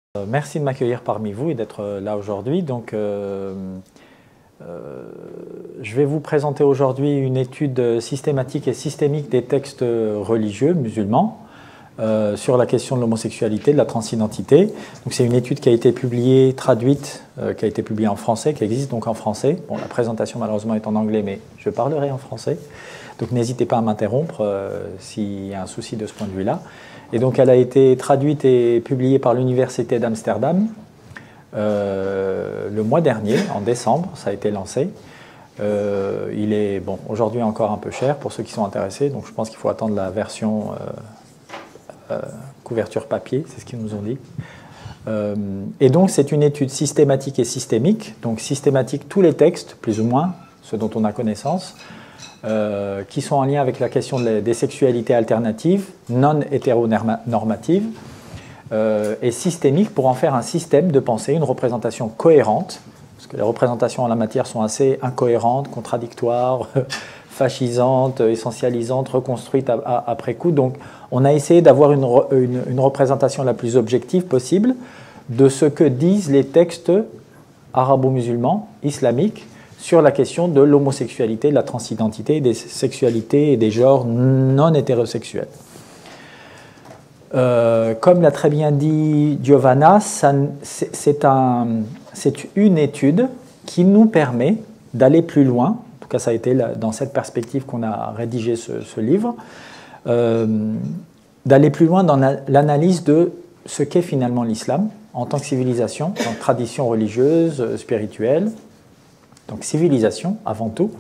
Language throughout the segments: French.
Merci de m'accueillir parmi vous et d'être là aujourd'hui. Donc, je vais vous présenter aujourd'hui une étude systématique et systémique des textes religieux musulmans sur la question de l'homosexualité, de la transidentité. Donc, c'est une étude qui a été publiée, traduite, qui a été publiée en français, qui existe donc en français. Bon, la présentation malheureusement est en anglais, mais je parlerai en français. Donc, n'hésitez pas à m'interrompre s'il y a un souci de ce point de vue-là. Et donc, elle a été traduite et publiée par l'Université d'Amsterdam le mois dernier, en décembre, ça a été lancé. Il est, bon, aujourd'hui encore un peu cher pour ceux qui sont intéressés, donc je pense qu'il faut attendre la version couverture papier, c'est ce qu'ils nous ont dit. Et donc, c'est une étude systématique et systémique. Donc, systématique, tous les textes, plus ou moins, ceux dont on a connaissance, qui sont en lien avec la question des sexualités alternatives, non hétéronormatives, et systémiques pour en faire un système de pensée, une représentation cohérente, parce que les représentations en la matière sont assez incohérentes, contradictoires, fascisantes, essentialisantes, reconstruites après coup. Donc on a essayé d'avoir une représentation la plus objective possible de ce que disent les textes arabo-musulmans, islamiques, sur la question de l'homosexualité, de la transidentité, des sexualités et des genres non hétérosexuels. Comme l'a très bien dit Giovanna, c'est une étude qui nous permet d'aller plus loin, en tout cas ça a été dans cette perspective qu'on a rédigé ce livre, d'aller plus loin dans l'analyse de ce qu'est finalement l'islam en tant que civilisation, en tant que tradition religieuse, spirituelle. Donc civilisation avant tout,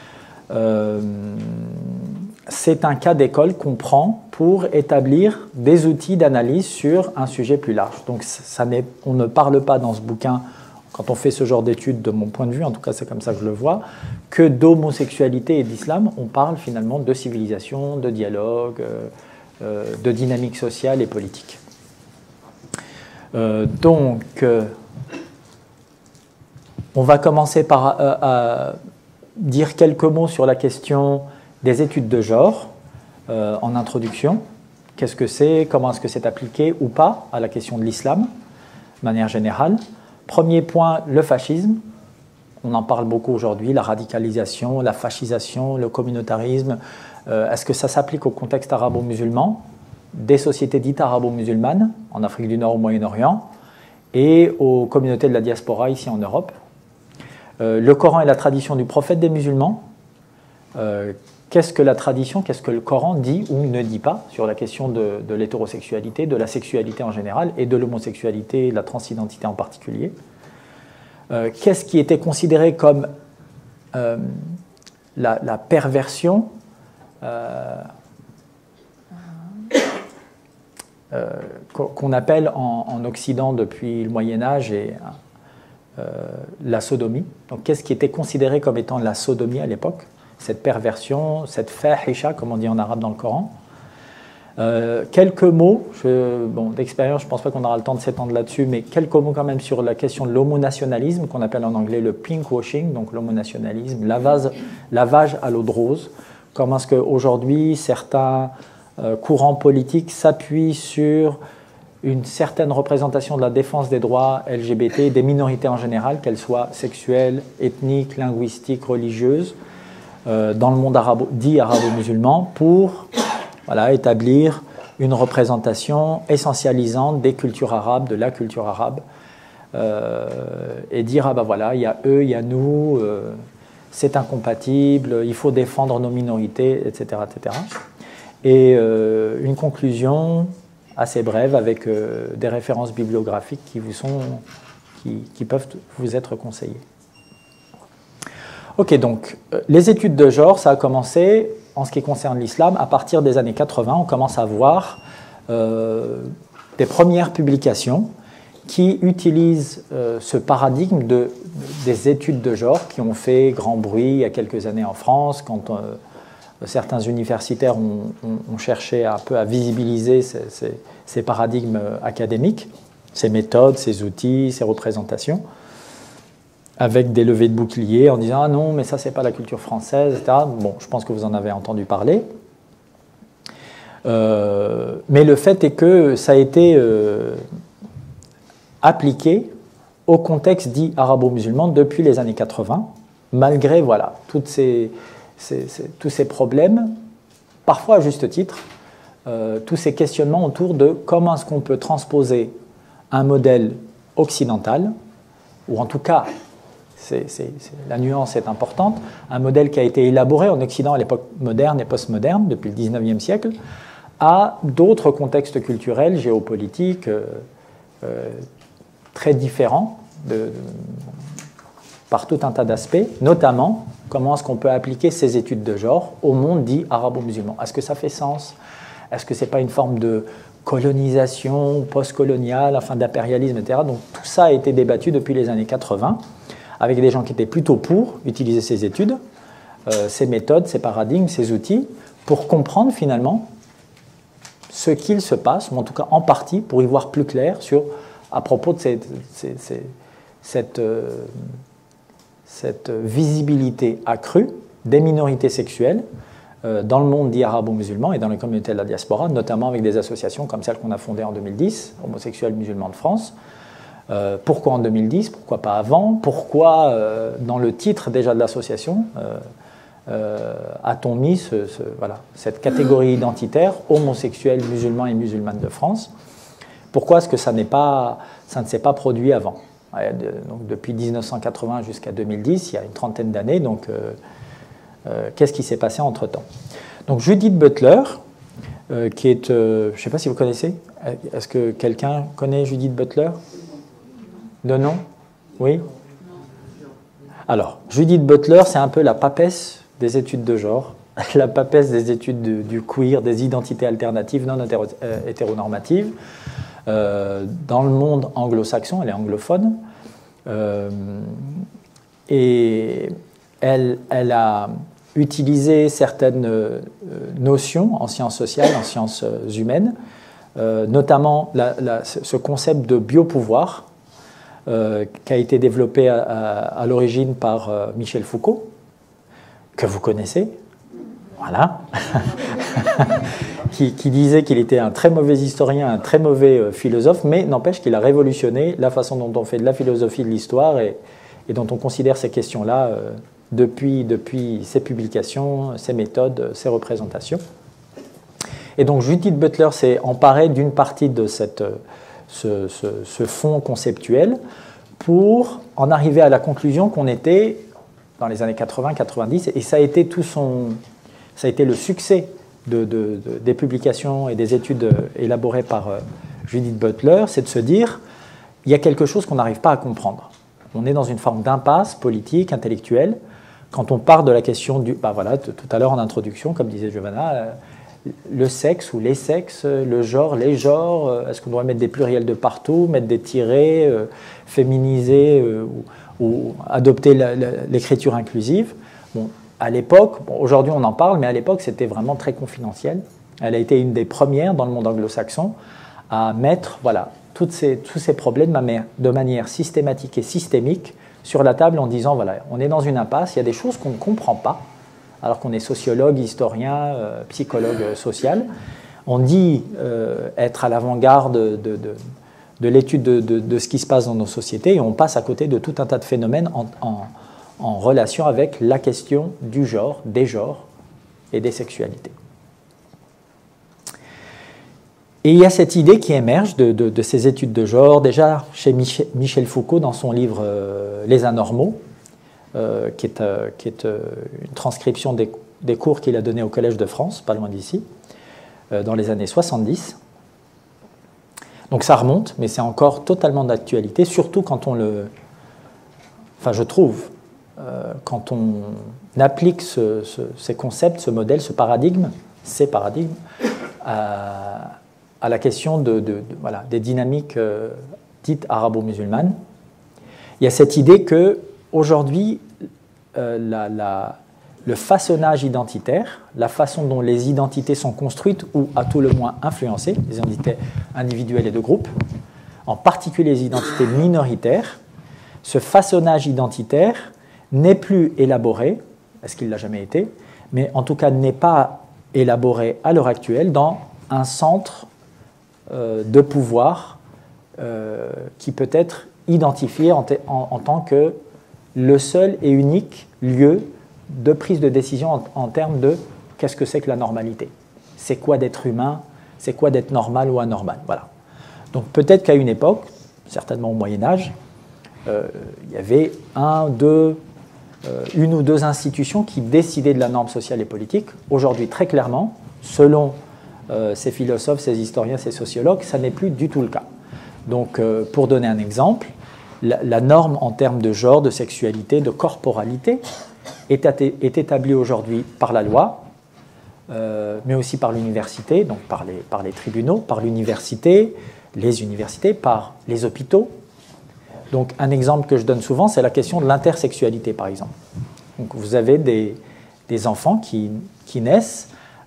c'est un cas d'école qu'on prend pour établir des outils d'analyse sur un sujet plus large. Donc on ne parle pas dans ce bouquin, quand on fait ce genre d'études de mon point de vue, en tout cas c'est comme ça que je le vois, que d'homosexualité et d'islam, on parle finalement de civilisation, de dialogue, de dynamique sociale et politique. On va commencer par dire quelques mots sur la question des études de genre en introduction. Qu'est-ce que c'est? Comment est-ce que c'est appliqué ou pas à la question de l'islam, de manière générale. Premier point, le fascisme. On en parle beaucoup aujourd'hui, la radicalisation, la fascisation, le communautarisme. Est-ce que ça s'applique au contexte arabo-musulman, des sociétés dites arabo-musulmanes, en Afrique du Nord, au Moyen-Orient, et aux communautés de la diaspora ici en Europe? Le Coran et la tradition du prophète des musulmans. Qu'est-ce que la tradition, qu'est-ce que le Coran dit ou ne dit pas sur la question de l'hétérosexualité, de la sexualité en général et de l'homosexualité et de la transidentité en particulier? Qu'est-ce qui était considéré comme la perversion qu'on appelle en Occident depuis le Moyen-Âge et la sodomie. Donc, qu'est-ce qui était considéré comme étant la sodomie à l'époque? Cette perversion, cette fahisha, comme on dit en arabe dans le Coran. Quelques mots, d'expérience, je ne pense pas qu'on aura le temps de s'étendre là-dessus, mais quelques mots quand même sur la question de l'homonationalisme, qu'on appelle en anglais le pinkwashing, donc l'homonationalisme, lavage à l'eau de rose. Comment est-ce qu'aujourd'hui, certains courants politiques s'appuient sur une certaine représentation de la défense des droits LGBT, des minorités en général, qu'elles soient sexuelles, ethniques, linguistiques, religieuses, dans le monde dit arabo-musulman, pour établir une représentation essentialisante des cultures arabes, de la culture arabe, et dire, il y a eux, il y a nous, c'est incompatible, il faut défendre nos minorités, etc. etc. Et une conclusion assez brève avec des références bibliographiques qui peuvent vous être conseillées. Ok, donc les études de genre, ça a commencé en ce qui concerne l'islam à partir des années 80. On commence à voir des premières publications qui utilisent ce paradigme des études de genre qui ont fait grand bruit il y a quelques années en France quand certains universitaires ont cherché un peu à visibiliser ces paradigmes académiques, ces méthodes, ces outils, ces représentations, avec des levées de boucliers en disant « Ah non, mais ça, c'est pas la culture française, etc. » Bon, je pense que vous en avez entendu parler. Mais le fait est que ça a été appliquée au contexte dit arabo-musulman depuis les années 80, malgré voilà, tous ces problèmes, parfois à juste titre, tous ces questionnements autour de comment est-ce qu'on peut transposer un modèle occidental, ou en tout cas, la nuance est importante, un modèle qui a été élaboré en Occident à l'époque moderne et postmoderne, depuis le 19e siècle, à d'autres contextes culturels, géopolitiques, très différents par tout un tas d'aspects, notamment comment est-ce qu'on peut appliquer ces études de genre au monde dit arabo-musulman. Est-ce que ça fait sens? Est-ce que ce n'est pas une forme de colonisation post-coloniale, enfin d'impérialisme, etc. Donc tout ça a été débattu depuis les années 80, avec des gens qui étaient plutôt pour utiliser ces études, ces méthodes, ces paradigmes, ces outils, pour comprendre finalement ce qu'il se passe, ou en tout cas en partie, pour y voir plus clair à propos de cette visibilité accrue des minorités sexuelles dans le monde dit arabo-musulman et dans les communautés de la diaspora, notamment avec des associations comme celle qu'on a fondée en 2010, Homosexuels musulmans de France. Pourquoi en 2010? Pourquoi pas avant? Pourquoi, dans le titre déjà de l'association, a-t-on mis cette catégorie identitaire, homosexuels musulmans et musulmanes de France? Pourquoi est-ce que ça ne s'est pas produit avant? Donc, depuis 1980 jusqu'à 2010, il y a une trentaine d'années, donc qu'est-ce qui s'est passé entre-temps? Donc Judith Butler, qui est, je ne sais pas si vous connaissez, est-ce que quelqu'un connaît Judith Butler? De nom? Oui? Alors, Judith Butler, c'est un peu la papesse des études de genre, la papesse des études du queer, des identités alternatives non hétéronormatives. Dans le monde anglo-saxon, elle est anglophone, et elle a utilisé certaines notions en sciences sociales, en sciences humaines, notamment ce concept de biopouvoir qui a été développé à l'origine par Michel Foucault, que vous connaissez, voilà, qui disait qu'il était un très mauvais historien, un très mauvais philosophe, mais n'empêche qu'il a révolutionné la façon dont on fait de la philosophie de l'histoire et dont on considère ces questions-là depuis ses publications, ses méthodes, ses représentations. Et donc Judith Butler s'est emparée d'une partie de ce fond conceptuel pour en arriver à la conclusion qu'on était dans les années 80-90, et ça a été le succès des publications et des études élaborées par Judith Butler, c'est de se dire il y a quelque chose qu'on n'arrive pas à comprendre. On est dans une forme d'impasse politique, intellectuelle, quand on part de la question du... voilà, tout à l'heure en introduction, comme disait Giovanna, le sexe ou les sexes, le genre, les genres, est-ce qu'on doit mettre des pluriels de partout, mettre des tirets, féminiser ou adopter l'écriture inclusive? Bon, à l'époque, aujourd'hui on en parle, mais à l'époque c'était vraiment très confidentiel. Elle a été une des premières dans le monde anglo-saxon à mettre tous ces problèmes de manière systématique et systémique sur la table en disant voilà, on est dans une impasse, il y a des choses qu'on ne comprend pas, alors qu'on est sociologue, historien, psychologue social. On dit être à l'avant-garde de l'étude de ce qui se passe dans nos sociétés et on passe à côté de tout un tas de phénomènes en relation avec la question du genre, des genres et des sexualités. Et il y a cette idée qui émerge de ces études de genre, déjà chez Michel Foucault dans son livre Les Anormaux, qui est une transcription des cours qu'il a donnés au Collège de France, pas loin d'ici, dans les années 70. Donc ça remonte, mais c'est encore totalement d'actualité, surtout quand on le... Enfin, je trouve, quand on applique ces concepts, ce modèle, ces paradigmes, à la question des dynamiques dites arabo-musulmanes. Il y a cette idée qu'aujourd'hui, le façonnage identitaire, la façon dont les identités sont construites ou à tout le moins influencées, les identités individuelles et de groupe, en particulier les identités minoritaires, ce façonnage identitaire n'est plus élaboré, est-ce qu'il ne l'a jamais été, mais en tout cas n'est pas élaboré à l'heure actuelle dans un centre de pouvoir qui peut être identifié en tant que le seul et unique lieu de prise de décision en termes de qu'est-ce que c'est que la normalité. C'est quoi d'être humain, c'est quoi d'être normal ou anormal. Voilà. Donc peut-être qu'à une époque, certainement au Moyen-Âge, il y avait une ou deux institutions qui décidaient de la norme sociale et politique. Aujourd'hui, très clairement, selon ces philosophes, ces historiens, ces sociologues, ça n'est plus du tout le cas. Donc, pour donner un exemple, la norme en termes de genre, de sexualité, de corporalité est établie aujourd'hui par la loi, mais aussi par l'université, donc par les tribunaux, par l'université, les universités, par les hôpitaux. Donc, un exemple que je donne souvent, c'est la question de l'intersexualité, par exemple. Donc, vous avez des enfants qui naissent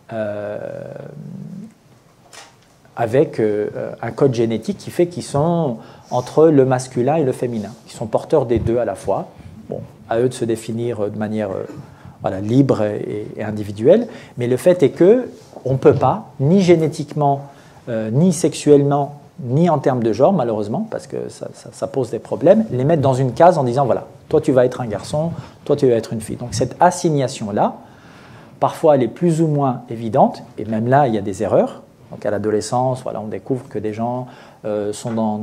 avec un code génétique qui fait qu'ils sont entre le masculin et le féminin. Ils sont porteurs des deux à la fois. Bon, à eux de se définir de manière libre et individuelle. Mais le fait est qu'on ne peut pas, ni génétiquement, ni sexuellement, ni en termes de genre, malheureusement, parce que ça pose des problèmes, les mettre dans une case en disant, voilà, toi tu vas être un garçon, toi tu vas être une fille. Donc cette assignation-là, parfois elle est plus ou moins évidente, et même là il y a des erreurs. Donc à l'adolescence, voilà, on découvre que des gens sont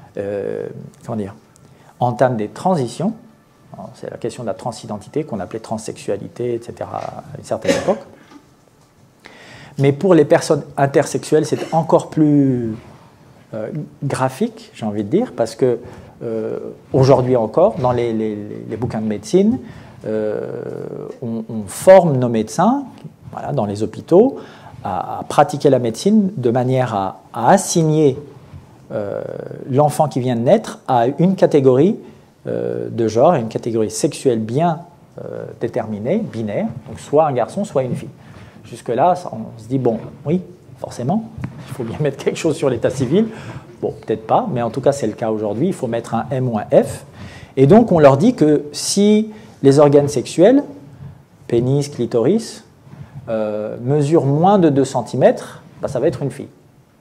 entament des transitions. C'est la question de la transidentité qu'on appelait transsexualité, etc. à une certaine époque. Mais pour les personnes intersexuelles, c'est encore plus graphique, j'ai envie de dire, parce que aujourd'hui encore, dans les bouquins de médecine, on forme nos médecins, voilà, dans les hôpitaux, à pratiquer la médecine de manière à assigner l'enfant qui vient de naître à une catégorie de genre, une catégorie sexuelle bien déterminée, binaire, donc soit un garçon, soit une fille. Jusque-là, on se dit, bon, oui, forcément, il faut bien mettre quelque chose sur l'état civil. Bon, peut-être pas, mais en tout cas, c'est le cas aujourd'hui. Il faut mettre un M ou un F. Et donc, on leur dit que si les organes sexuels, pénis, clitoris, mesurent moins de 2 cm, bah, ça va être une fille.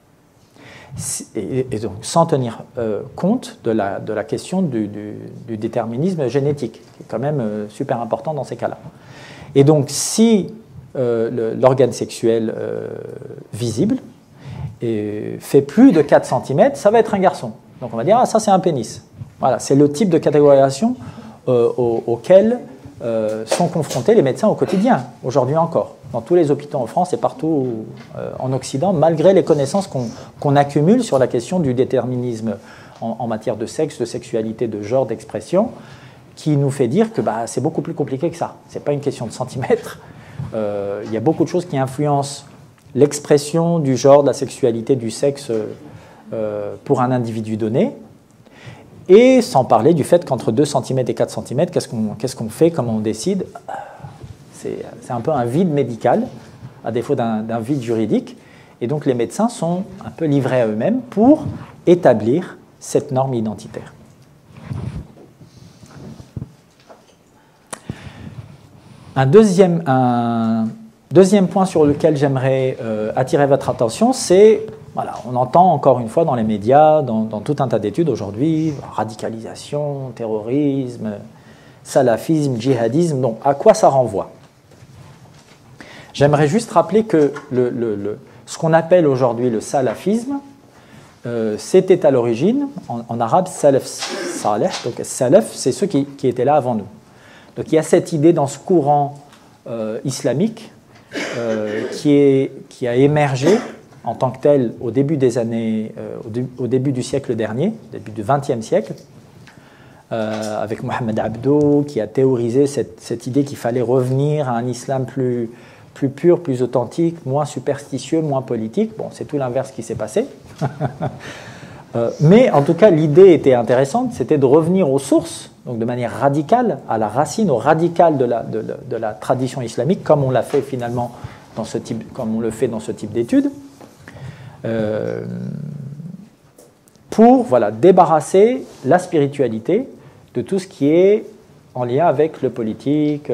Et donc, sans tenir compte de la question du déterminisme génétique, qui est quand même super important dans ces cas-là. Et donc, si l'organe sexuel visible fait plus de 4 cm, ça va être un garçon. Donc on va dire, ah, ça c'est un pénis. Voilà, c'est le type de catégorisation auquel sont confrontés les médecins au quotidien, aujourd'hui encore, dans tous les hôpitaux en France et partout en Occident, malgré les connaissances qu'on accumule sur la question du déterminisme en matière de sexe, de sexualité, de genre, d'expression, qui nous fait dire que bah, c'est beaucoup plus compliqué que ça. Ce n'est pas une question de centimètres. Il y a beaucoup de choses qui influencent l'expression du genre, de la sexualité, du sexe pour un individu donné. Et sans parler du fait qu'entre 2 cm et 4 cm, qu'est-ce qu'on fait, comment on décide? C'est un peu un vide médical, à défaut d'un vide juridique. Et donc les médecins sont un peu livrés à eux-mêmes pour établir cette norme identitaire. Un deuxième point sur lequel j'aimerais attirer votre attention, c'est, voilà, on entend encore une fois dans les médias, dans tout un tas d'études aujourd'hui, radicalisation, terrorisme, salafisme, djihadisme, donc à quoi ça renvoie? J'aimerais juste rappeler que ce qu'on appelle aujourd'hui le salafisme, c'était à l'origine, en arabe, salaf salih, donc salaf, c'est ceux qui étaient là avant nous. Donc il y a cette idée dans ce courant islamique qui a émergé en tant que tel au début des années, au début du siècle dernier, au début du XXe siècle, avec Mohamed Abdo, qui a théorisé cette idée qu'il fallait revenir à un islam plus pur, plus authentique, moins superstitieux, moins politique. Bon, c'est tout l'inverse qui s'est passé. Mais en tout cas, l'idée était intéressante, c'était de revenir aux sources, donc de manière radicale, à la racine, au radical de la tradition islamique, comme on l'a fait finalement comme on le fait dans ce type d'études, pour voilà, débarrasser la spiritualité de tout ce qui est en lien avec le politique,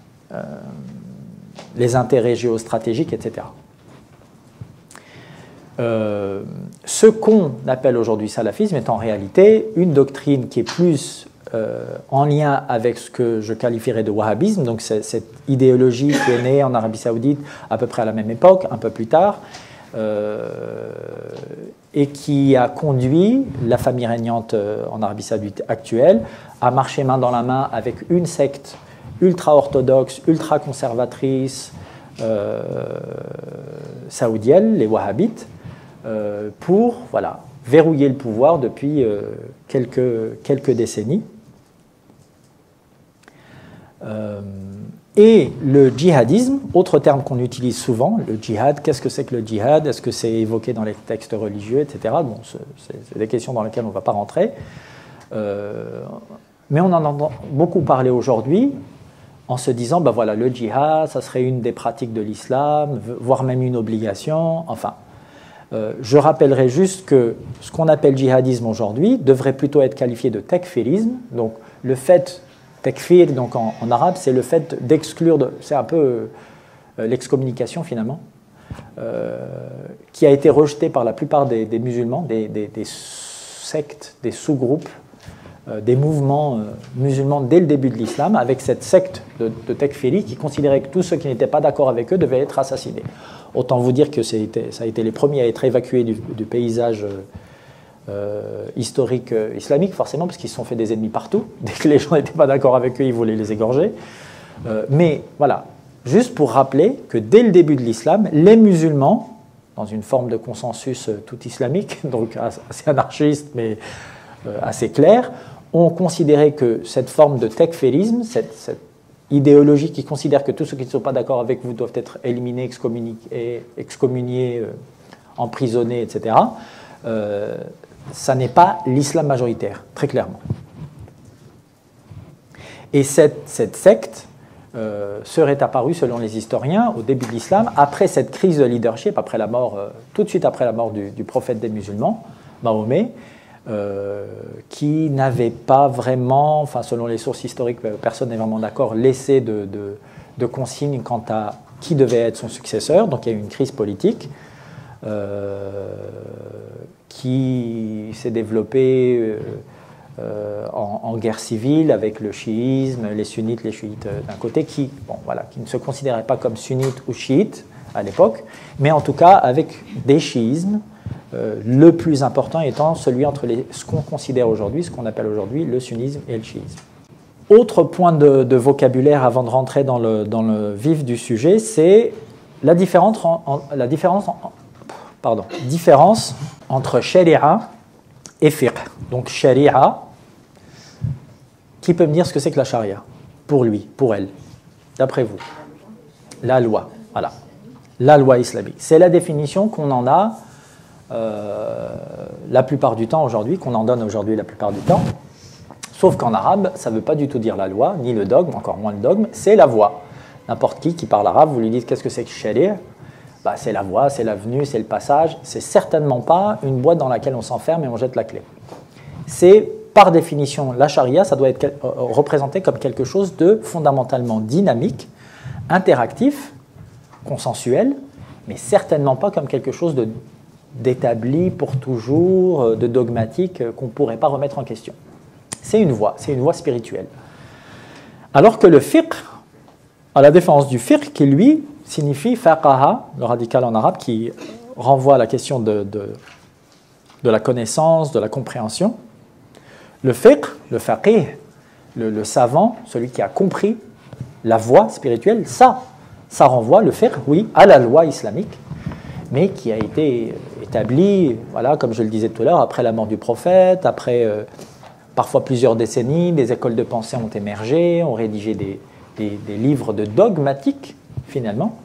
les intérêts géostratégiques, etc. Ce qu'on appelle aujourd'hui salafisme est en réalité une doctrine qui est plus en lien avec ce que je qualifierais de wahhabisme, donc cette idéologie qui est née en Arabie Saoudite à peu près à la même époque, un peu plus tard, et qui a conduit la famille régnante en Arabie Saoudite actuelle à marcher main dans la main avec une secte ultra-orthodoxe, ultra-conservatrice saoudienne, les wahhabites, pour voilà, verrouiller le pouvoir depuis quelques décennies. Et le djihadisme, autre terme qu'on utilise souvent, le djihad, qu'est-ce que c'est que le djihad? Est-ce que c'est évoqué dans les textes religieux, etc. Bon, c'est des questions dans lesquelles on ne va pas rentrer. Mais on en entend beaucoup parler aujourd'hui en se disant, ben voilà, le djihad, ça serait une des pratiques de l'islam, voire même une obligation, enfin. Je rappellerai juste que ce qu'on appelle djihadisme aujourd'hui devrait plutôt être qualifié de takfirisme. Donc le fait, takfir donc en arabe, c'est le fait d'exclure, c'est un peu l'excommunication finalement, qui a été rejetée par la plupart des musulmans, des sectes, des sous-groupes, des mouvements musulmans dès le début de l'islam, avec cette secte de takfiri qui considérait que tous ceux qui n'étaient pas d'accord avec eux devaient être assassinés. Autant vous dire que ça a été les premiers à être évacués du paysage historique islamique, forcément, parce qu'ils se sont fait des ennemis partout. Dès que les gens n'étaient pas d'accord avec eux, ils voulaient les égorger. Mais voilà, juste pour rappeler que dès le début de l'islam, les musulmans, dans une forme de consensus tout islamique, donc assez anarchiste, mais assez clair, ont considéré que cette forme de takfirisme, cette idéologie qui considère que tous ceux qui ne sont pas d'accord avec vous doivent être éliminés, excommuniés, emprisonnés, etc., ça n'est pas l'islam majoritaire, très clairement. Et cette secte serait apparue, selon les historiens, au début de l'islam, après cette crise de leadership, après la mort, tout de suite après la mort du prophète des musulmans, Mahomet, qui n'avait pas vraiment, enfin selon les sources historiques, personne n'est vraiment d'accord, laissé de consignes quant à qui devait être son successeur. Donc il y a eu une crise politique qui s'est développée en guerre civile avec le chiisme, les sunnites, les chiites d'un côté, qui ne se considéraient pas comme sunnites ou chiites à l'époque, mais en tout cas avec des chiismes. Le plus important étant celui entre ce qu'on considère aujourd'hui, ce qu'on appelle aujourd'hui le sunnisme et le chiisme. Autre point de vocabulaire avant de rentrer dans le vif du sujet, c'est la différence entre sharia et fiqh. Donc sharia, qui peut me dire ce que c'est que la sharia? Pour lui, pour elle, d'après vous? La loi, voilà. La loi islamique. C'est la définition qu'on en a la plupart du temps aujourd'hui, qu'on en donne aujourd'hui la plupart du temps, sauf qu'en arabe, ça ne veut pas du tout dire la loi, ni le dogme, encore moins le dogme, c'est la voie. N'importe qui parle arabe, vous lui dites qu'est-ce que c'est que sharia? C'est la voie, c'est l'avenue, c'est le passage, c'est certainement pas une boîte dans laquelle on s'enferme et on jette la clé. C'est, par définition, la charia, ça doit être représenté comme quelque chose de fondamentalement dynamique, interactif, consensuel, mais certainement pas comme quelque chose d'établi pour toujours, de dogmatique, qu'on ne pourrait pas remettre en question. C'est une voie spirituelle. Alors que le fiqh, à la différence du fiqh, qui lui signifie faqaha, le radical en arabe, qui renvoie à la question de la connaissance, de la compréhension. Le fiqh, le faqih, le savant, celui qui a compris la voie spirituelle, ça renvoie, le fiqh, oui, à la loi islamique, mais qui a été établi, voilà, comme je le disais tout à l'heure, après la mort du prophète, après parfois plusieurs décennies, des écoles de pensée ont émergé, ont rédigé des livres de dogmatiques, finalement,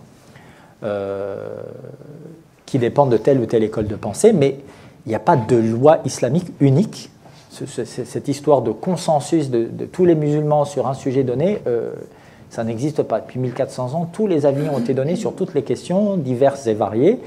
qui dépendent de telle ou telle école de pensée, mais il n'y a pas de loi islamique unique. Cette histoire de consensus de tous les musulmans sur un sujet donné, ça n'existe pas. Depuis 1400 ans, tous les avis ont été donnés sur toutes les questions, diverses et variées.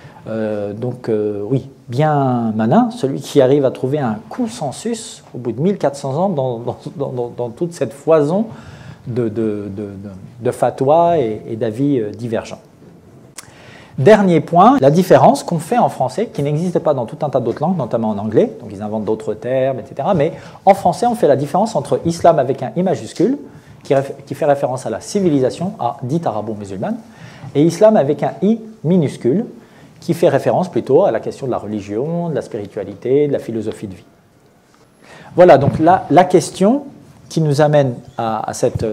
Oui, bien malin, celui qui arrive à trouver un consensus au bout de 1400 ans dans toute cette foison de fatwas et d'avis divergents. Dernier point, la différence qu'on fait en français, qui n'existe pas dans tout un tas d'autres langues, notamment en anglais, donc ils inventent d'autres termes, etc. Mais en français, on fait la différence entre islam avec un I majuscule, qui fait référence à la civilisation dite arabo-musulmane, et islam avec un I minuscule, qui fait référence plutôt à la question de la religion, de la spiritualité, de la philosophie de vie. Voilà, donc la question qui nous amène à cette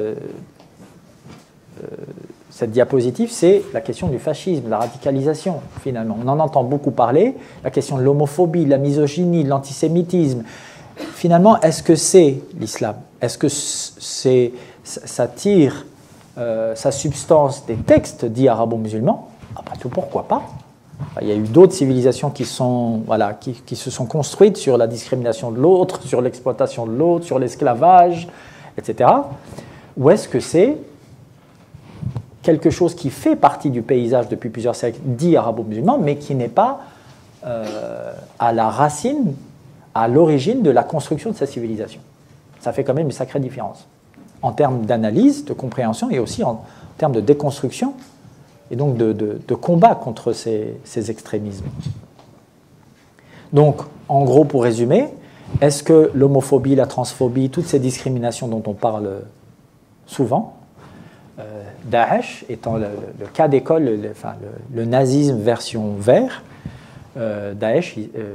diapositive, c'est la question du fascisme, de la radicalisation, finalement. On en entend beaucoup parler, la question de l'homophobie, de la misogynie, de l'antisémitisme. Finalement, est-ce que c'est l'islam? Est-ce que ça tire sa substance des textes dits arabo-musulmans? Après tout, pourquoi pas? Il y a eu d'autres civilisations qui se sont construites sur la discrimination de l'autre, sur l'exploitation de l'autre, sur l'esclavage, etc. Ou est-ce que c'est quelque chose qui fait partie du paysage depuis plusieurs siècles, dit arabo-musulman, mais qui n'est pas à la racine, à l'origine de la construction de cette civilisation? Ça fait quand même une sacrée différence en termes d'analyse, de compréhension et aussi en termes de déconstruction et donc de combat contre ces extrémismes. Donc, en gros, pour résumer, est-ce que l'homophobie, la transphobie, toutes ces discriminations dont on parle souvent, Daesh étant le cas d'école, le nazisme version vert, Daesh,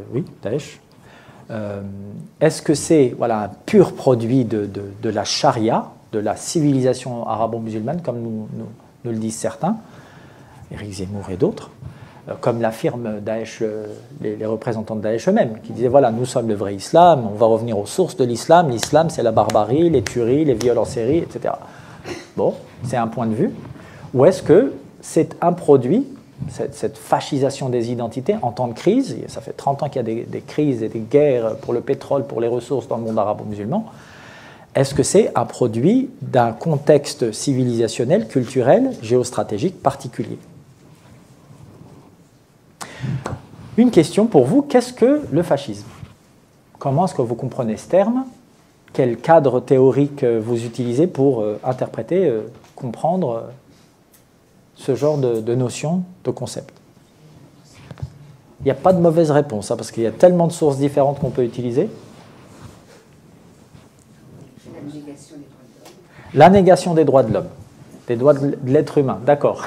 est-ce que c'est un pur produit de la charia, de la civilisation arabo-musulmane, comme nous le disent certains, Éric Zemmour et d'autres, comme l'affirment Daesh, les représentants de Daesh eux-mêmes, qui disaient voilà, nous sommes le vrai islam, on va revenir aux sources de l'islam, l'islam c'est la barbarie, les tueries, les viols en série, etc. Bon, c'est un point de vue. Ou est-ce que c'est un produit, cette fascisation des identités en temps de crise, ça fait 30 ans qu'il y a des crises et des guerres pour le pétrole, pour les ressources dans le monde arabo-musulman, est-ce que c'est un produit d'un contexte civilisationnel, culturel, géostratégique particulier? Une question pour vous, qu'est-ce que le fascisme? Comment est-ce que vous comprenez ce terme? Quel cadre théorique vous utilisez pour interpréter, comprendre ce genre de notions, de concepts? Il n'y a pas de mauvaise réponse, parce qu'il y a tellement de sources différentes qu'on peut utiliser. La négation des droits de l'homme. Des droits de l'être humain, d'accord.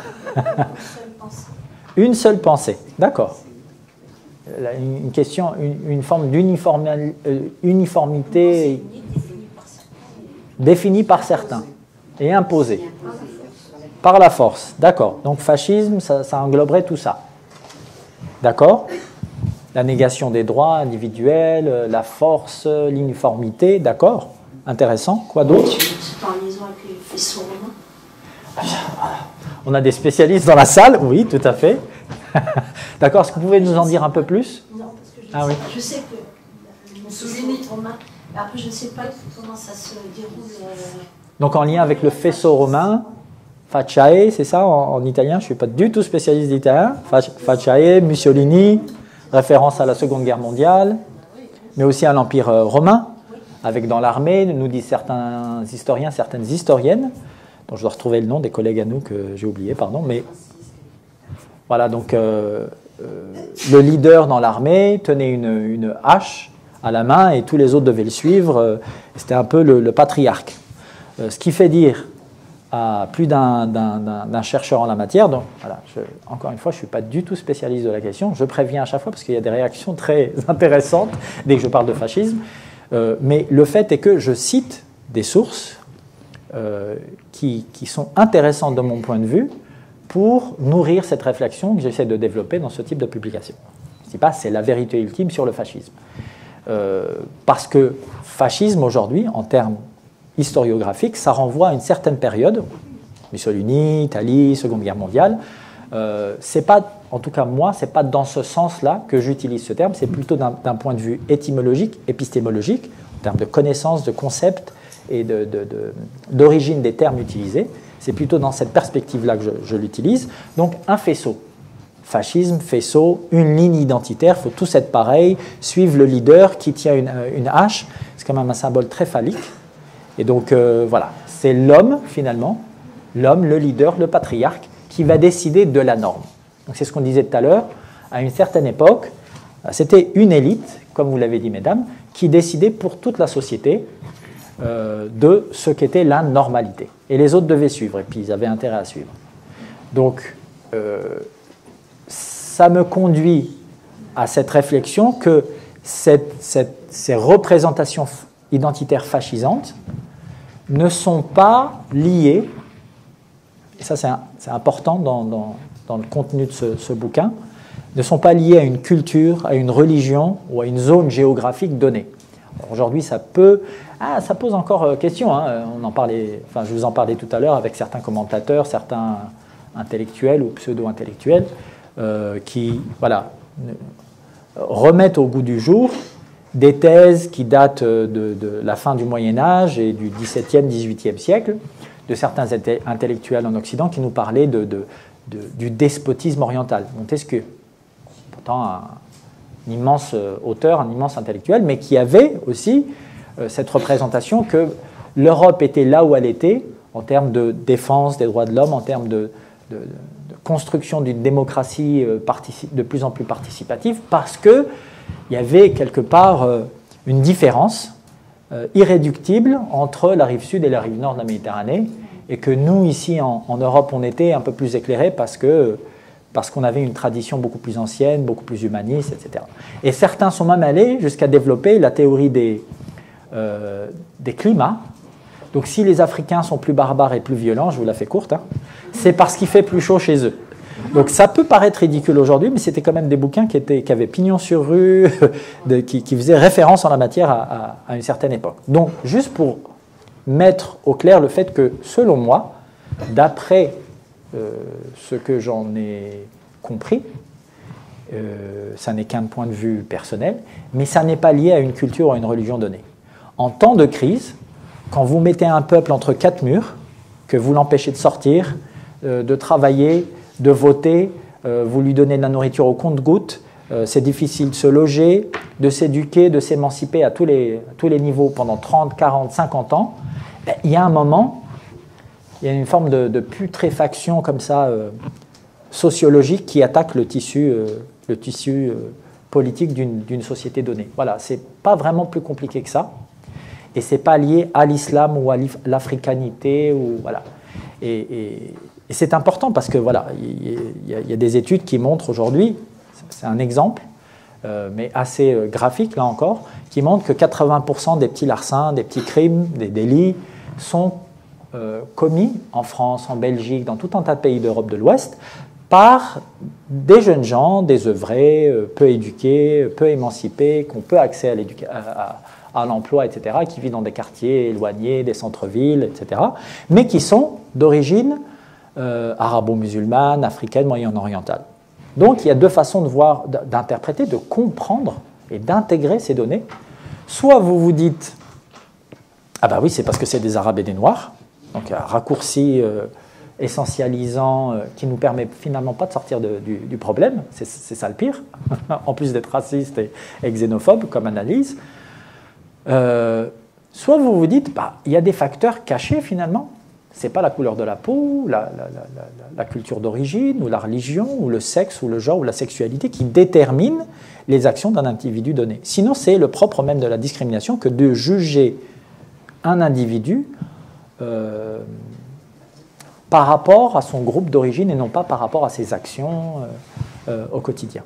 Une seule pensée, d'accord. Une question, une forme d'uniformité définie par certains et imposée par la force, d'accord. Donc fascisme, ça engloberait tout ça, d'accord. La négation des droits individuels, la force, l'uniformité, d'accord. Intéressant. Quoi d'autre? On a des spécialistes dans la salle, oui, tout à fait. D'accord, est-ce que vous pouvez nous en dire un peu plus? Non, parce que je sais que Mussolini, après je ne sais pas comment ça se déroule. Donc en lien avec le faisceau romain, Facciae, c'est ça en italien? Je ne suis pas du tout spécialiste d'italien. Facciae, Mussolini, référence à la Seconde Guerre mondiale, mais aussi à l'Empire romain, avec dans l'armée, nous disent certains historiens, certaines historiennes, dont je dois retrouver le nom des collègues à nous que j'ai oublié, pardon, mais voilà, donc le leader dans l'armée tenait une hache à la main et tous les autres devaient le suivre. C'était un peu le patriarque. Ce qui fait dire à plus d'un chercheur en la matière, donc voilà, encore une fois, je ne suis pas du tout spécialiste de la question, je préviens à chaque fois parce qu'il y a des réactions très intéressantes dès que je parle de fascisme, mais le fait est que je cite des sources qui sont intéressantes de mon point de vue, pour nourrir cette réflexion que j'essaie de développer dans ce type de publication. Je ne dis pas c'est la vérité ultime sur le fascisme. Parce que fascisme aujourd'hui, en termes historiographiques, ça renvoie à une certaine période, Mussolini, Italie, Seconde Guerre mondiale. C'est pas, en tout cas moi, c'est pas dans ce sens-là que j'utilise ce terme, c'est plutôt d'un point de vue étymologique, épistémologique, en termes de connaissance, de concept et d'origine des termes utilisés. C'est plutôt dans cette perspective-là que je l'utilise. Donc, un faisceau. Fascisme, faisceau, une ligne identitaire, il faut tous être pareil, suivre le leader qui tient une hache. C'est quand même un symbole très phallique. Et donc, voilà, c'est l'homme, finalement, l'homme, le leader, le patriarque, qui va décider de la norme, Donc c'est ce qu'on disait tout à l'heure, à une certaine époque, c'était une élite, comme vous l'avez dit mesdames, qui décidait pour toute la société de ce qu'était la normalité. Et les autres devaient suivre, et puis ils avaient intérêt à suivre. Donc ça me conduit à cette réflexion que ces représentations identitaires fascisantes ne sont pas liées, et ça c'est important dans le contenu de ce bouquin, ne sont pas liées à une culture, à une religion ou à une zone géographique donnée. Aujourd'hui, ça pose encore question. Hein. Je vous en parlais tout à l'heure avec certains commentateurs, certains intellectuels ou pseudo-intellectuels qui remettent au goût du jour des thèses qui datent de la fin du Moyen-Âge et du XVIIe, XVIIIe siècle, de certains intellectuels en Occident qui nous parlaient du despotisme oriental. Montesquieu, pourtant un immense auteur, un immense intellectuel, mais qui avait aussi cette représentation que l'Europe était là où elle était en termes de défense des droits de l'homme, en termes de construction d'une démocratie de plus en plus participative, parce qu'il y avait quelque part une différence irréductible entre la rive sud et la rive nord de la Méditerranée, et que nous, ici en Europe, on était un peu plus éclairés parce qu'on avait une tradition beaucoup plus ancienne, beaucoup plus humaniste, etc. Et certains sont même allés jusqu'à développer la théorie des climats. Donc si les Africains sont plus barbares et plus violents, je vous la fais courte, hein, c'est parce qu'il fait plus chaud chez eux. Donc ça peut paraître ridicule aujourd'hui, mais c'était quand même des bouquins qui avaient pignon sur rue, qui faisaient référence en la matière à une certaine époque. Donc juste pour mettre au clair le fait que, selon moi, d'après ce que j'en ai compris, ça n'est qu'un point de vue personnel, mais ça n'est pas lié à une culture ou à une religion donnée. En temps de crise, quand vous mettez un peuple entre quatre murs, que vous l'empêchez de sortir, de travailler, de voter, vous lui donnez de la nourriture au compte-gouttes, c'est difficile de se loger, de s'éduquer, de s'émanciper à tous les niveaux pendant 30, 40, 50 ans, il y a un moment, il y a une forme de putréfaction comme ça, sociologique, qui attaque le tissu politique d'une société donnée. Voilà, c'est pas vraiment plus compliqué que ça. Et ce n'est pas lié à l'islam ou à l'africanité. Voilà. Et c'est important parce que voilà, il y a des études qui montrent aujourd'hui, c'est un exemple, mais assez graphique là encore, qui montrent que 80% des petits larcins, des petits crimes, des délits sont commis en France, en Belgique, dans tout un tas de pays d'Europe de l'Ouest, par des jeunes gens, des œuvrés, peu éduqués, peu émancipés, qui ont peu accès à l'emploi, etc., qui vivent dans des quartiers éloignés, des centres-villes, etc., mais qui sont d'origine arabo-musulmane, africaine, moyen-orientale. Donc il y a deux façons de voir, d'interpréter, de comprendre et d'intégrer ces données. Soit vous vous dites, ah ben oui, c'est parce que c'est des Arabes et des Noirs, donc un raccourci essentialisant qui nous permet finalement pas de sortir du problème, c'est ça le pire, en plus d'être raciste et xénophobe comme analyse. Soit vous vous dites, bah, il y a des facteurs cachés finalement, c'est pas la couleur de la peau, la culture d'origine, ou la religion, ou le sexe, ou le genre, ou la sexualité qui déterminent les actions d'un individu donné. Sinon, c'est le propre même de la discrimination que de juger un individu par rapport à son groupe d'origine et non pas par rapport à ses actions au quotidien.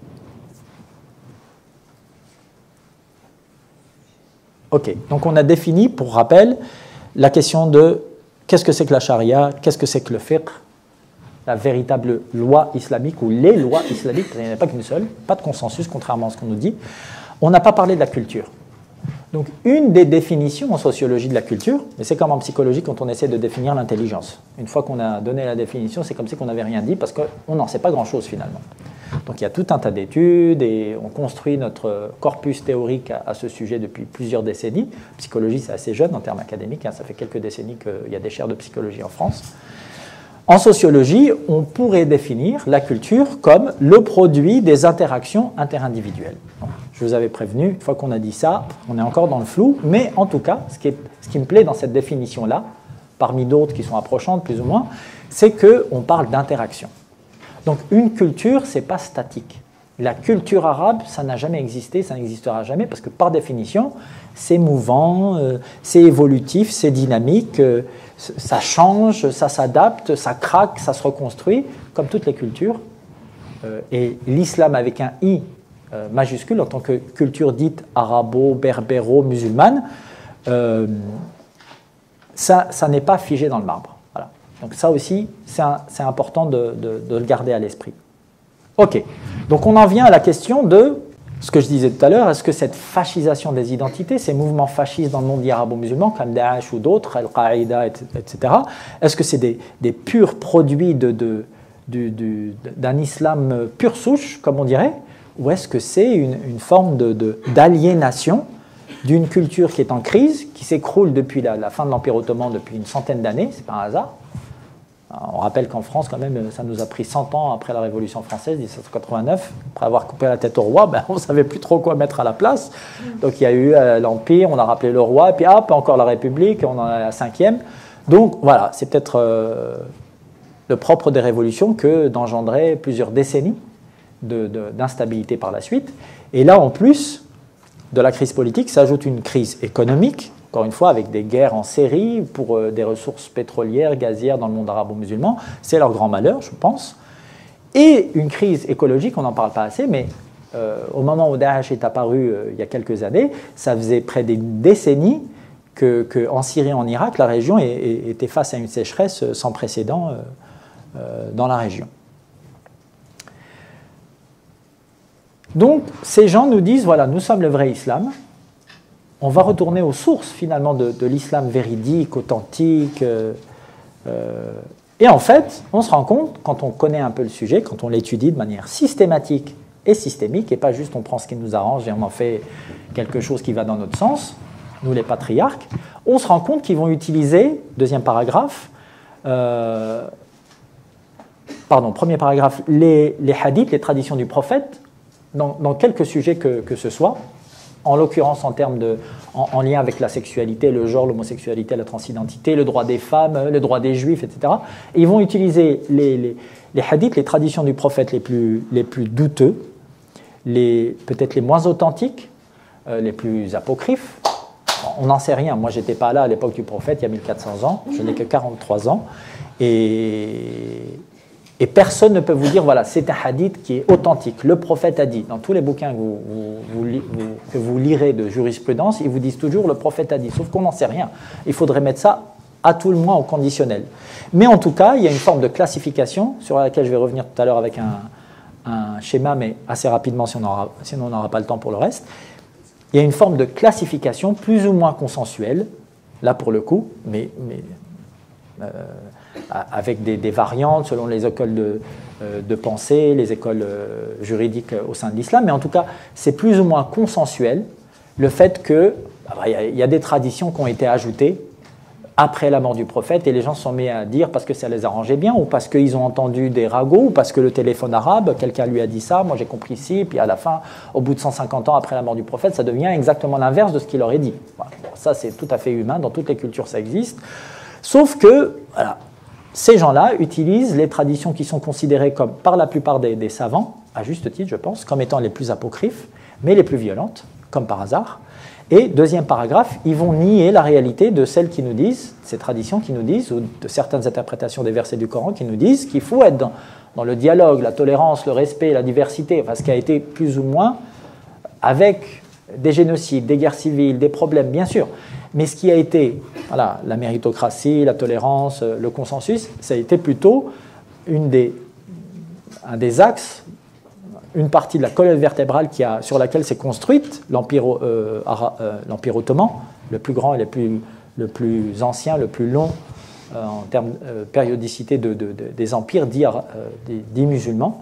Ok, donc on a défini, pour rappel, la question de qu'est-ce que c'est que la charia, qu'est-ce que c'est que le fiqh, la véritable loi islamique ou les lois islamiques, il n'y en a pas qu'une seule, pas de consensus contrairement à ce qu'on nous dit. On n'a pas parlé de la culture. Donc une des définitions en sociologie de la culture, et c'est comme en psychologie quand on essaie de définir l'intelligence. Une fois qu'on a donné la définition, c'est comme si on n'avait rien dit parce qu'on n'en sait pas grand-chose finalement. Donc il y a tout un tas d'études et on construit notre corpus théorique à ce sujet depuis plusieurs décennies. Psychologie, c'est assez jeune en termes académiques, hein, ça fait quelques décennies qu'il y a des chaires de psychologie en France. En sociologie, on pourrait définir la culture comme le produit des interactions interindividuelles. Donc, je vous avais prévenu, une fois qu'on a dit ça, on est encore dans le flou, mais en tout cas, ce qui me plaît dans cette définition-là, parmi d'autres qui sont approchantes plus ou moins, c'est qu'on parle d'interaction. Donc une culture, ce n'est pas statique. La culture arabe, ça n'a jamais existé, ça n'existera jamais, parce que par définition, c'est mouvant, c'est évolutif, c'est dynamique, ça change, ça s'adapte, ça craque, ça se reconstruit, comme toutes les cultures. Et l'islam avec un « i » majuscule, en tant que culture dite arabo-berbéro-musulmane, ça n'est pas figé dans le marbre. Voilà. Donc ça aussi, c'est important de le garder à l'esprit. Ok, donc on en vient à la question de ce que je disais tout à l'heure, est-ce que cette fascisation des identités, ces mouvements fascistes dans le monde arabo-musulman, comme Daesh ou d'autres, Al-Qaïda, etc., est-ce que c'est des purs produits d'un islam pure souche, comme on dirait, ou est-ce que c'est une forme d'aliénation d'une culture qui est en crise, qui s'écroule depuis la fin de l'Empire ottoman, depuis une centaine d'années, c'est pas un hasard. On rappelle qu'en France, quand même, ça nous a pris 100 ans après la Révolution française, 1789. Après avoir coupé la tête au roi, on ne savait plus trop quoi mettre à la place. Donc il y a eu l'Empire, on a rappelé le roi, et puis hop, encore la République, on en est à la 5e. Donc voilà, c'est peut-être le propre des révolutions que d'engendrer plusieurs décennies d'instabilité par la suite. Et là, en plus de la crise politique, s'ajoute une crise économique, encore une fois, avec des guerres en série pour des ressources pétrolières, gazières dans le monde arabo-musulman. C'est leur grand malheur, je pense. Et une crise écologique, on n'en parle pas assez, mais au moment où Daesh est apparu il y a quelques années, ça faisait près d'une décennie qu'en Syrie et en Irak, la région était face à une sécheresse sans précédent dans la région. Donc, ces gens nous disent, voilà, nous sommes le vrai islam. On va retourner aux sources, finalement, de l'islam véridique, authentique. Et en fait, on se rend compte, quand on connaît un peu le sujet, quand on l'étudie de manière systématique et systémique, et pas juste on prend ce qui nous arrange et on en fait quelque chose qui va dans notre sens, nous les patriarques, on se rend compte qu'ils vont utiliser, deuxième paragraphe, premier paragraphe, les hadiths, les traditions du prophète, dans quelques sujets que ce soit, en l'occurrence en lien avec la sexualité, le genre, l'homosexualité, la transidentité, le droit des femmes, le droit des juifs, etc. Et ils vont utiliser les hadiths, les traditions du prophète les plus douteux, peut-être les moins authentiques, les plus apocryphes. On n'en sait rien. Moi, je n'étais pas là à l'époque du prophète, il y a 1400 ans. Je n'ai que 43 ans. Et personne ne peut vous dire, voilà, c'est un hadith qui est authentique. Le prophète a dit. Dans tous les bouquins que vous lirez de jurisprudence, ils vous disent toujours, le prophète a dit. Sauf qu'on n'en sait rien. Il faudrait mettre ça à tout le moins au conditionnel. Mais en tout cas, il y a une forme de classification, sur laquelle je vais revenir tout à l'heure avec un schéma, mais assez rapidement, sinon on n'aura pas le temps pour le reste. Il y a une forme de classification plus ou moins consensuelle, là pour le coup, mais avec des variantes selon les écoles de pensée, les écoles juridiques au sein de l'islam, mais en tout cas, c'est plus ou moins consensuel le fait qu'il y a des traditions qui ont été ajoutées après la mort du prophète, et les gens se sont mis à dire parce que ça les arrangeait bien, ou parce qu'ils ont entendu des ragots, ou parce que le téléphone arabe, quelqu'un lui a dit ça, moi j'ai compris ci, puis à la fin, au bout de 150 ans après la mort du prophète, ça devient exactement l'inverse de ce qu'il aurait dit. Voilà. Bon, ça c'est tout à fait humain, dans toutes les cultures ça existe, sauf que, voilà, ces gens-là utilisent les traditions qui sont considérées comme, par la plupart des savants, à juste titre je pense, comme étant les plus apocryphes, mais les plus violentes, comme par hasard. Et deuxième paragraphe, ils vont nier la réalité de celles qui nous disent, ces traditions qui nous disent, ou de certaines interprétations des versets du Coran qui nous disent qu'il faut être dans le dialogue, la tolérance, le respect, la diversité, enfin, ce qui a été plus ou moins avec des génocides, des guerres civiles, des problèmes, bien sûr. Mais ce qui a été, voilà, la méritocratie, la tolérance, le consensus, ça a été plutôt un des axes, une partie de la colonne vertébrale sur laquelle s'est construite l'Empire ottoman, le plus grand et le plus ancien, le plus long en termes de périodicité des empires dits musulmans.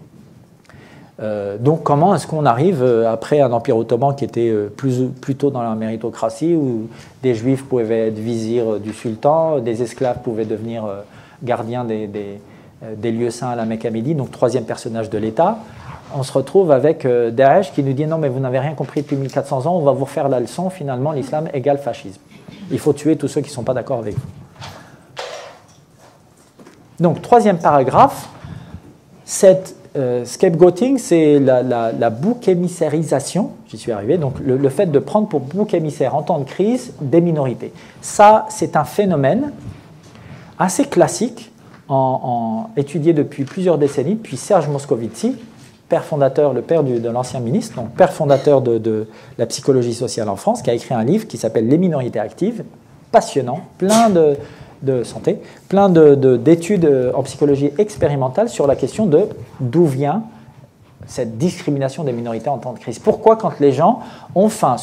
Donc comment est-ce qu'on arrive après un empire ottoman qui était plutôt dans la méritocratie, où des juifs pouvaient être vizirs du sultan, des esclaves pouvaient devenir gardiens des lieux saints à la Mecque à Midi, donc troisième personnage de l'État. On se retrouve avec Daesh qui nous dit non mais vous n'avez rien compris depuis 1400 ans, on va vous refaire la leçon, finalement l'islam égale fascisme. Il faut tuer tous ceux qui ne sont pas d'accord avec vous. Donc troisième paragraphe, Cette scapegoating, c'est la bouc émissérisation, j'y suis arrivé, donc le fait de prendre pour bouc émissaire en temps de crise des minorités. Ça, c'est un phénomène assez classique, étudié depuis plusieurs décennies, puis Serge Moscovici, père fondateur, le père de l'ancien ministre, donc père fondateur de la psychologie sociale en France, qui a écrit un livre qui s'appelle Les minorités actives, passionnant, plein de santé, plein d'études en psychologie expérimentale sur la question de d'où vient cette discrimination des minorités en temps de crise. Pourquoi, quand les gens ont faim,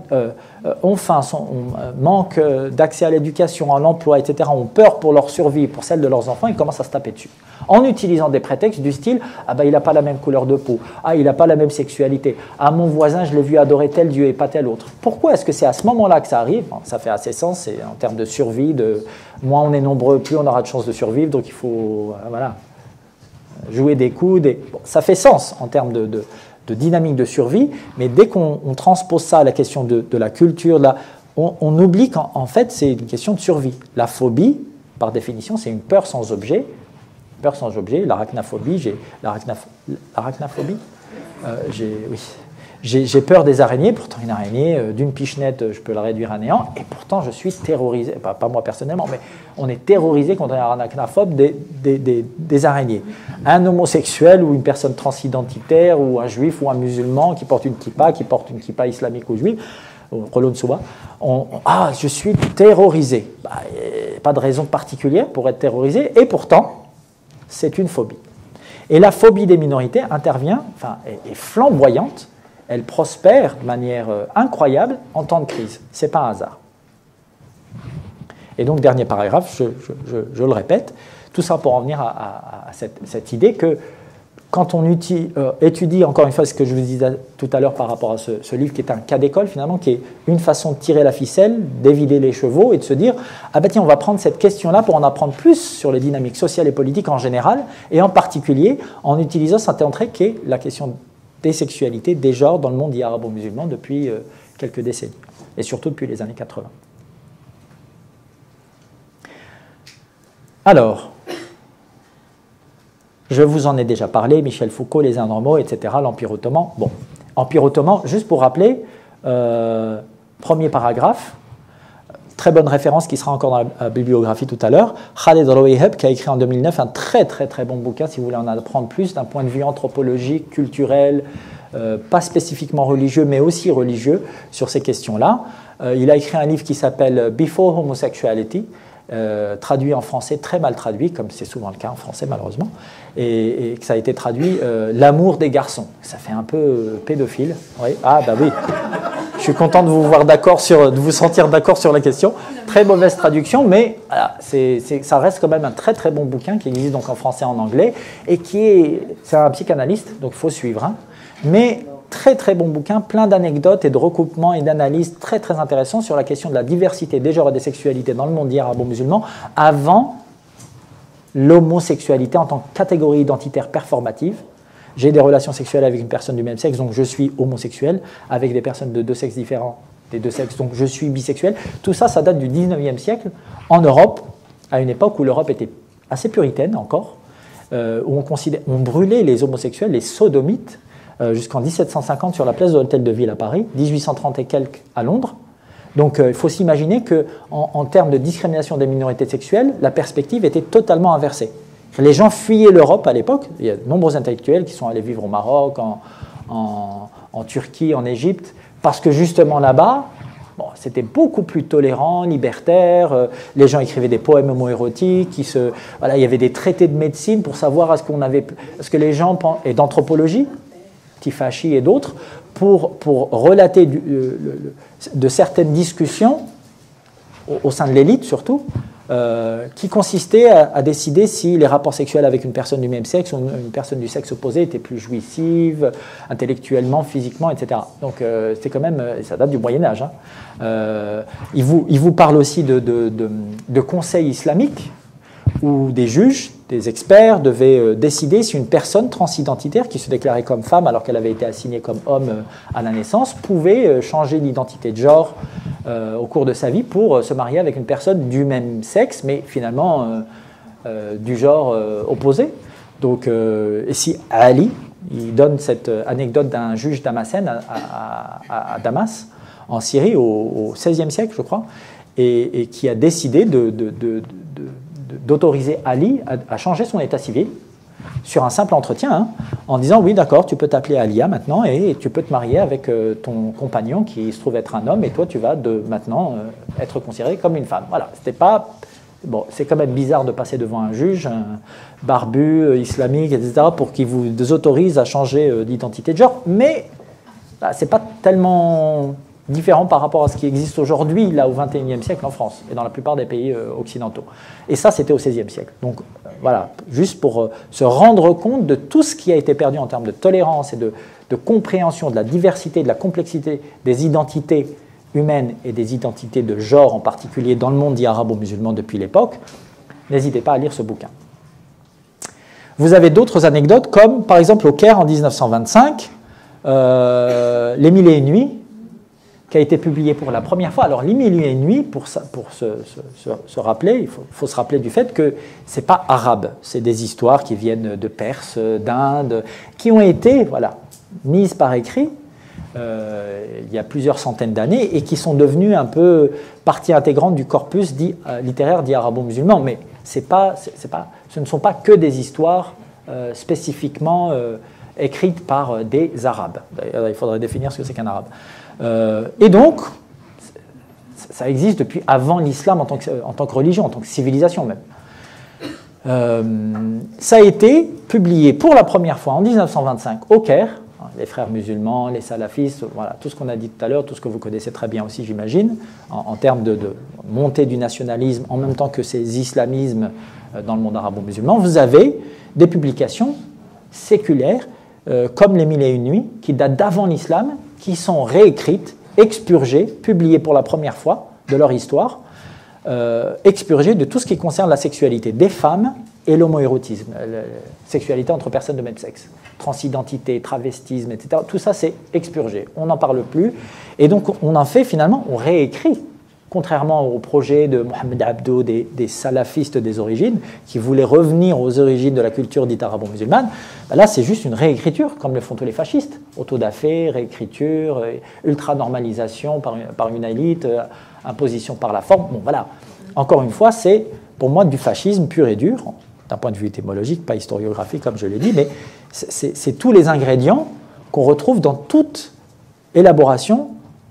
manquent d'accès à l'éducation, à l'emploi, etc., ont peur pour leur survie, pour celle de leurs enfants, ils commencent à se taper dessus. En utilisant des prétextes du style « Ah ben il n'a pas la même couleur de peau, ah il n'a pas la même sexualité, ah mon voisin je l'ai vu adorer tel dieu et pas tel autre ». Pourquoi est-ce que c'est à ce moment-là que ça arrive? Ça fait assez sens, c'est en termes de survie, moins on est nombreux, plus on aura de chances de survivre, donc il faut jouer des coups. Bon, ça fait sens en termes de dynamique de survie, mais dès qu'on transpose ça à la question de la culture, on oublie qu'en fait c'est une question de survie. La phobie, par définition, c'est une peur sans objet. Peur sans objet, l'arachnaphobie, l'arachnaphobie, j'ai peur des araignées, pourtant une araignée d'une pichenette, je peux la réduire à néant, et pourtant je suis terrorisé, pas moi personnellement, mais on est terrorisé quand on est arachnaphobe des araignées. Un homosexuel ou une personne transidentitaire ou un juif ou un musulman qui porte une kippa islamique ou juive, Rolon Souba, je suis terrorisé. Pas de raison particulière pour être terrorisé, et pourtant, c'est une phobie. Et la phobie des minorités intervient, est flamboyante, elle prospère de manière incroyable en temps de crise. Ce n'est pas un hasard. Et donc, dernier paragraphe, je le répète, tout ça pour en venir à cette idée que quand on étudie, encore une fois, ce que je vous disais tout à l'heure par rapport à ce livre, qui est un cas d'école finalement, qui est une façon de tirer la ficelle, d'évider les chevaux et de se dire « Ah ben tiens, on va prendre cette question-là pour en apprendre plus sur les dynamiques sociales et politiques en général, et en particulier en utilisant cette entrée qui est la question des sexualités, des genres dans le monde arabo-musulman depuis quelques décennies, et surtout depuis les années 80. » Alors, je vous en ai déjà parlé, Michel Foucault, les Indes, etc., l'Empire ottoman. Bon, Empire ottoman, juste pour rappeler, premier paragraphe, très bonne référence qui sera encore dans la bibliographie tout à l'heure, Khaled Rouayheb, qui a écrit en 2009 un très très très bon bouquin, si vous voulez en apprendre plus, d'un point de vue anthropologique, culturel, pas spécifiquement religieux, mais aussi religieux, sur ces questions-là. Il a écrit un livre qui s'appelle Before Homosexuality, traduit en français, très mal traduit, comme c'est souvent le cas en français malheureusement, et que ça a été traduit L'amour des garçons. Ça fait un peu pédophile. Oui. Ah bah oui. Je suis content de vous voir d'accord de vous sentir d'accord sur la question. Très mauvaise traduction, mais voilà, ça reste quand même un très très bon bouquin qui existe donc en français et en anglais, et c'est un psychanalyste, donc il faut suivre. Hein, mais très très bon bouquin, plein d'anecdotes et de recoupements et d'analyses très très intéressants sur la question de la diversité des genres et des sexualités dans le monde arabo-musulman avant l'homosexualité en tant que catégorie identitaire performative. J'ai des relations sexuelles avec une personne du même sexe, donc je suis homosexuel, avec des personnes de deux sexes différents, des deux sexes, donc je suis bisexuel. Tout ça, ça date du 19e siècle en Europe, à une époque où l'Europe était assez puritaine encore, où on brûlait les homosexuels, les sodomites, jusqu'en 1750 sur la place de l'Hôtel de Ville à Paris, 1830 et quelques à Londres. Donc il faut s'imaginer qu'en termes de discrimination des minorités sexuelles, la perspective était totalement inversée. Les gens fuyaient l'Europe à l'époque, il y a de nombreux intellectuels qui sont allés vivre au Maroc, en Turquie, en Égypte, parce que justement là-bas, c'était beaucoup plus tolérant, libertaire, les gens écrivaient des poèmes homoérotiques, il y avait des traités de médecine pour savoir est-ce que les gens, et d'anthropologie, Tifachi et d'autres, pour relater de certaines discussions, au sein de l'élite surtout, qui consistaient à décider si les rapports sexuels avec une personne du même sexe ou une personne du sexe opposé étaient plus jouissives, intellectuellement, physiquement, etc. Donc c'est quand même, ça date du Moyen-Âge. Hein. Il vous parle aussi de conseils islamiques, où des juges, des experts devaient décider si une personne transidentitaire qui se déclarait comme femme alors qu'elle avait été assignée comme homme à la naissance pouvait changer d'identité de genre au cours de sa vie pour se marier avec une personne du même sexe, mais finalement du genre opposé. Donc, ici, Ali, il donne cette anecdote d'un juge damascène à Damas, en Syrie, au XVIe siècle, je crois, et qui a décidé d'autoriser Ali à changer son état civil sur un simple entretien, hein, en disant oui d'accord, tu peux t'appeler Alia maintenant et tu peux te marier avec ton compagnon qui se trouve être un homme et toi tu vas maintenant être considéré comme une femme. Voilà, c'était pas... Bon, c'est quand même bizarre de passer devant un juge, un barbu, islamique, etc., pour qu'il vous autorise à changer d'identité de genre, mais bah, c'est pas tellement différent par rapport à ce qui existe aujourd'hui, là, au XXIe siècle en France, et dans la plupart des pays occidentaux. Et ça, c'était au XVIe siècle. Donc, voilà, juste pour se rendre compte de tout ce qui a été perdu en termes de tolérance et de compréhension de la diversité, de la complexité des identités humaines et des identités de genre, en particulier dans le monde dit arabo-musulman depuis l'époque, n'hésitez pas à lire ce bouquin. Vous avez d'autres anecdotes, comme par exemple au Caire en 1925, Les Mille et une Nuits, qui a été publié pour la première fois. Alors, Les Mille et une Nuits, pour se rappeler, il faut se rappeler du fait que ce n'est pas arabe, c'est des histoires qui viennent de Perse, d'Inde, qui ont été mises par écrit il y a plusieurs centaines d'années et qui sont devenues un peu partie intégrante du corpus littéraire dit arabo-musulman. Mais ce ne sont pas que des histoires spécifiquement écrites par des Arabes. D'ailleurs, il faudrait définir ce que c'est qu'un Arabe. Et donc, ça existe depuis avant l'islam en tant que religion, en tant que civilisation même. Ça a été publié pour la première fois en 1925 au Caire, les frères musulmans, les salafistes, voilà, tout ce qu'on a dit tout à l'heure, tout ce que vous connaissez très bien aussi, j'imagine, en termes de montée du nationalisme, en même temps que ces islamismes dans le monde arabo-musulman. Vous avez des publications séculaires, comme Les Mille et une Nuits, qui datent d'avant l'islam, qui sont réécrites, expurgées, publiées pour la première fois de leur histoire, expurgées de tout ce qui concerne la sexualité des femmes et l'homoérotisme, la sexualité entre personnes de même sexe, transidentité, travestisme, etc. Tout ça, c'est expurgé. On n'en parle plus. Et donc, on en fait finalement, on réécrit, contrairement au projet de Mohamed Abdo, des salafistes des origines, qui voulaient revenir aux origines de la culture dite arabo-musulmane. Là, c'est juste une réécriture, comme le font tous les fascistes. Autodafé, réécriture, ultra-normalisation par une élite, imposition par la forme. Bon, voilà. Encore une fois, c'est pour moi du fascisme pur et dur, d'un point de vue étymologique, pas historiographique comme je l'ai dit, mais c'est tous les ingrédients qu'on retrouve dans toute élaboration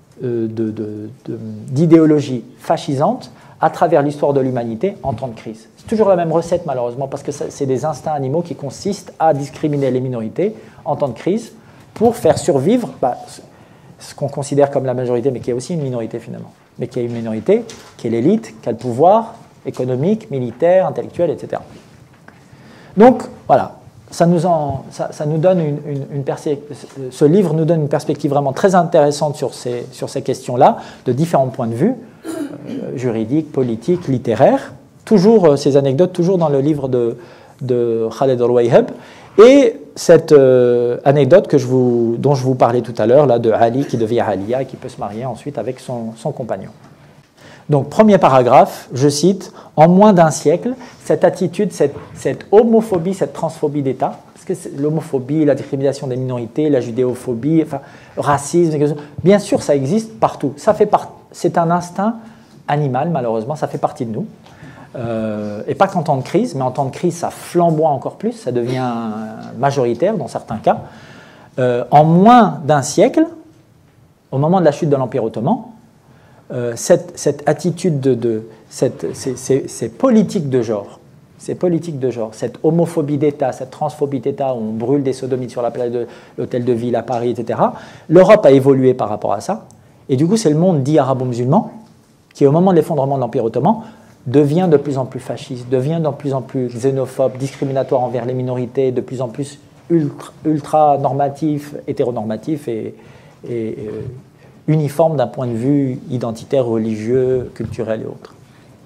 d'idéologie fascisante à travers l'histoire de l'humanité en temps de crise. C'est toujours la même recette malheureusement, parce que c'est des instincts animaux qui consistent à discriminer les minorités en temps de crise pour faire survivre ce qu'on considère comme la majorité, mais qui est aussi une minorité finalement, mais qui est une minorité, qui est l'élite, qui a le pouvoir économique, militaire, intellectuel, etc. Donc, voilà, ça nous donne ce livre nous donne une perspective vraiment très intéressante sur ces questions-là, de différents points de vue, juridiques, politiques, littéraires, toujours ces anecdotes, toujours dans le livre de Khaled Al-Wahhab, et cette anecdote dont je vous parlais tout à l'heure, là, de Ali qui devient Alia et qui peut se marier ensuite avec son compagnon. Donc, premier paragraphe, je cite, « En moins d'un siècle, cette attitude, cette homophobie, cette transphobie d'État, parce que l'homophobie, la discrimination des minorités, la judéophobie, enfin, racisme, bien sûr, ça existe partout. C'est un instinct animal, malheureusement, ça fait partie de nous. Et pas qu'en temps de crise, mais en temps de crise, ça flamboie encore plus, ça devient majoritaire dans certains cas. En moins d'un siècle, au moment de la chute de l'Empire ottoman, cette attitude ces politiques de genre, cette homophobie d'État, cette transphobie d'État, où on brûle des sodomites sur la place de l'hôtel de ville à Paris, etc., l'Europe a évolué par rapport à ça. Et du coup, c'est le monde dit arabo-musulman qui, au moment de l'effondrement de l'Empire ottoman, devient de plus en plus fasciste, devient de plus en plus xénophobe, discriminatoire envers les minorités, de plus en plus ultra-normatif, hétéronormatif et uniforme d'un point de vue identitaire, religieux, culturel et autres.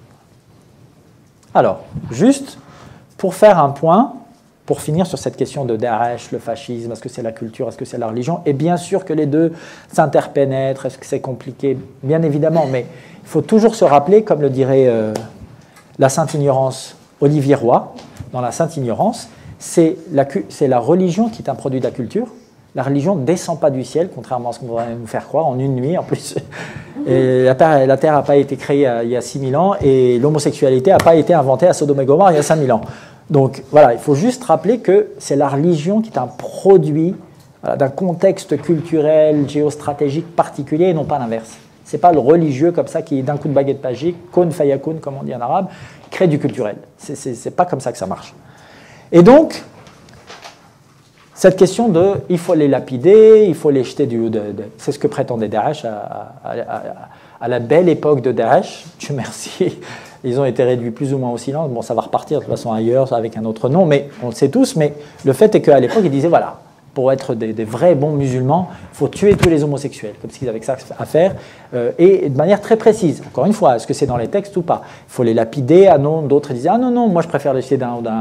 Alors, juste pour faire un point, pour finir sur cette question de Daesh, le fascisme, est-ce que c'est la culture, est-ce que c'est la religion? Et bien sûr que les deux s'interpénètrent, est-ce que c'est compliqué? Bien évidemment, mais il faut toujours se rappeler, comme le dirait la Sainte Ignorance Olivier Roy, dans la Sainte Ignorance, c'est la religion qui est un produit de la culture. La religion ne descend pas du ciel, contrairement à ce qu'on va nous faire croire, en une nuit en plus. Et la Terre n'a pas été créée il y a 6000 ans et l'homosexualité n'a pas été inventée à Sodome et Gomorrhe il y a 5000 ans. Donc voilà, il faut juste rappeler que c'est la religion qui est un produit d'un contexte culturel, géostratégique particulier et non pas l'inverse. Ce n'est pas le religieux comme ça qui, d'un coup de baguette magique, kun fayakun comme on dit en arabe, crée du culturel. C'est pas comme ça que ça marche. Et donc, cette question de il faut les lapider, il faut les jeter du haut c'est ce que prétendait Daesh à la belle époque de Daesh. Dieu merci, ils ont été réduits plus ou moins au silence. Bon, ça va repartir de toute façon ailleurs avec un autre nom, mais on le sait tous. Mais le fait est qu'à l'époque, ils disaient voilà, pour être des vrais bons musulmans, il faut tuer tous les homosexuels, comme s'ils avaient que ça à faire, et de manière très précise. Encore une fois, est-ce que c'est dans les textes ou pas? Il faut les lapider. Ah non, d'autres disaient ah non, non, moi je préfère les jeter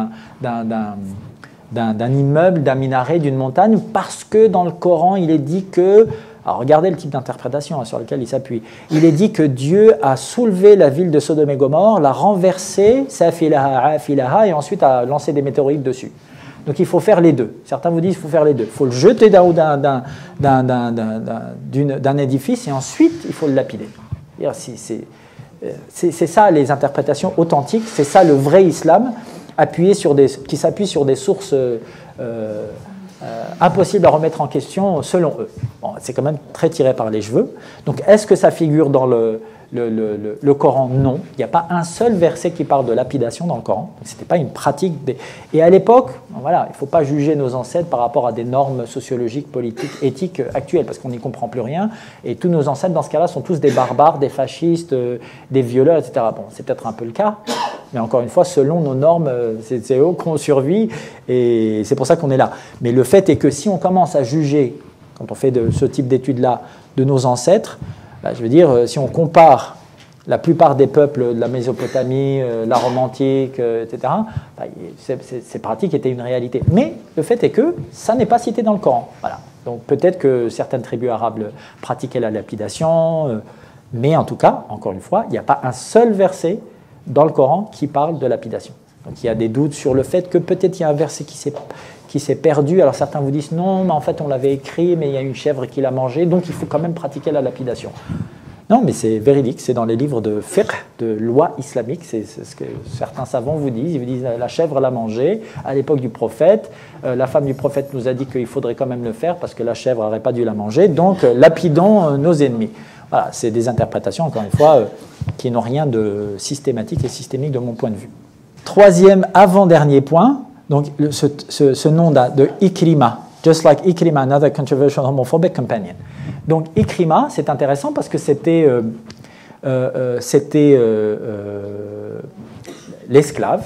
d'un immeuble, d'un minaret, d'une montagne, parce que dans le Coran, il est dit que... Alors regardez le type d'interprétation sur lequel il s'appuie. Il est dit que Dieu a soulevé la ville de Sodome et Gomorrhe, l'a renversée, et ensuite a lancé des météorites dessus. Donc il faut faire les deux. Certains vous disent qu'il faut faire les deux. Il faut le jeter d'un édifice et ensuite il faut le lapider. C'est ça les interprétations authentiques, c'est ça le vrai islam, qui s'appuie sur des sources impossibles à remettre en question selon eux. Bon, c'est quand même très tiré par les cheveux. Donc est-ce que ça figure dans le Coran? Non. Il n'y a pas un seul verset qui parle de lapidation dans le Coran. Ce n'était pas une pratique. Et à l'époque, voilà, il ne faut pas juger nos ancêtres par rapport à des normes sociologiques, politiques, éthiques actuelles, parce qu'on n'y comprend plus rien. Et tous nos ancêtres, dans ce cas-là, sont tous des barbares, des fascistes, des violeurs, etc. Bon, c'est peut-être un peu le cas. Mais encore une fois, selon nos normes, c'est eux qu'on survit et c'est pour ça qu'on est là. Mais le fait est que si on commence à juger, quand on fait ce type d'études-là, de nos ancêtres, je veux dire, si on compare la plupart des peuples de la Mésopotamie, la Rome antique, etc., ces pratiques étaient une réalité. Mais le fait est que ça n'est pas cité dans le Coran. Voilà. Donc peut-être que certaines tribus arabes pratiquaient la lapidation, mais en tout cas, encore une fois, il n'y a pas un seul verset dans le Coran qui parle de lapidation. Donc il y a des doutes sur le fait que peut-être il y a un verset qui s'est perdu. Alors certains vous disent non, mais en fait on l'avait écrit, mais il y a une chèvre qui l'a mangé, donc il faut quand même pratiquer la lapidation. Non, mais c'est véridique, c'est dans les livres de fiqh, de loi islamique, c'est ce que certains savants vous disent. Ils vous disent la chèvre l'a mangé à l'époque du prophète, la femme du prophète nous a dit qu'il faudrait quand même le faire parce que la chèvre n'aurait pas dû la manger, donc lapidons nos ennemis. Voilà, c'est des interprétations, encore une fois, qui n'ont rien de systématique et systémique de mon point de vue. Troisième, avant-dernier point, donc ce nom de Ikrima, just like Ikrima, another controversial homophobic companion. Donc Ikrima, c'est intéressant parce que c'était l'esclave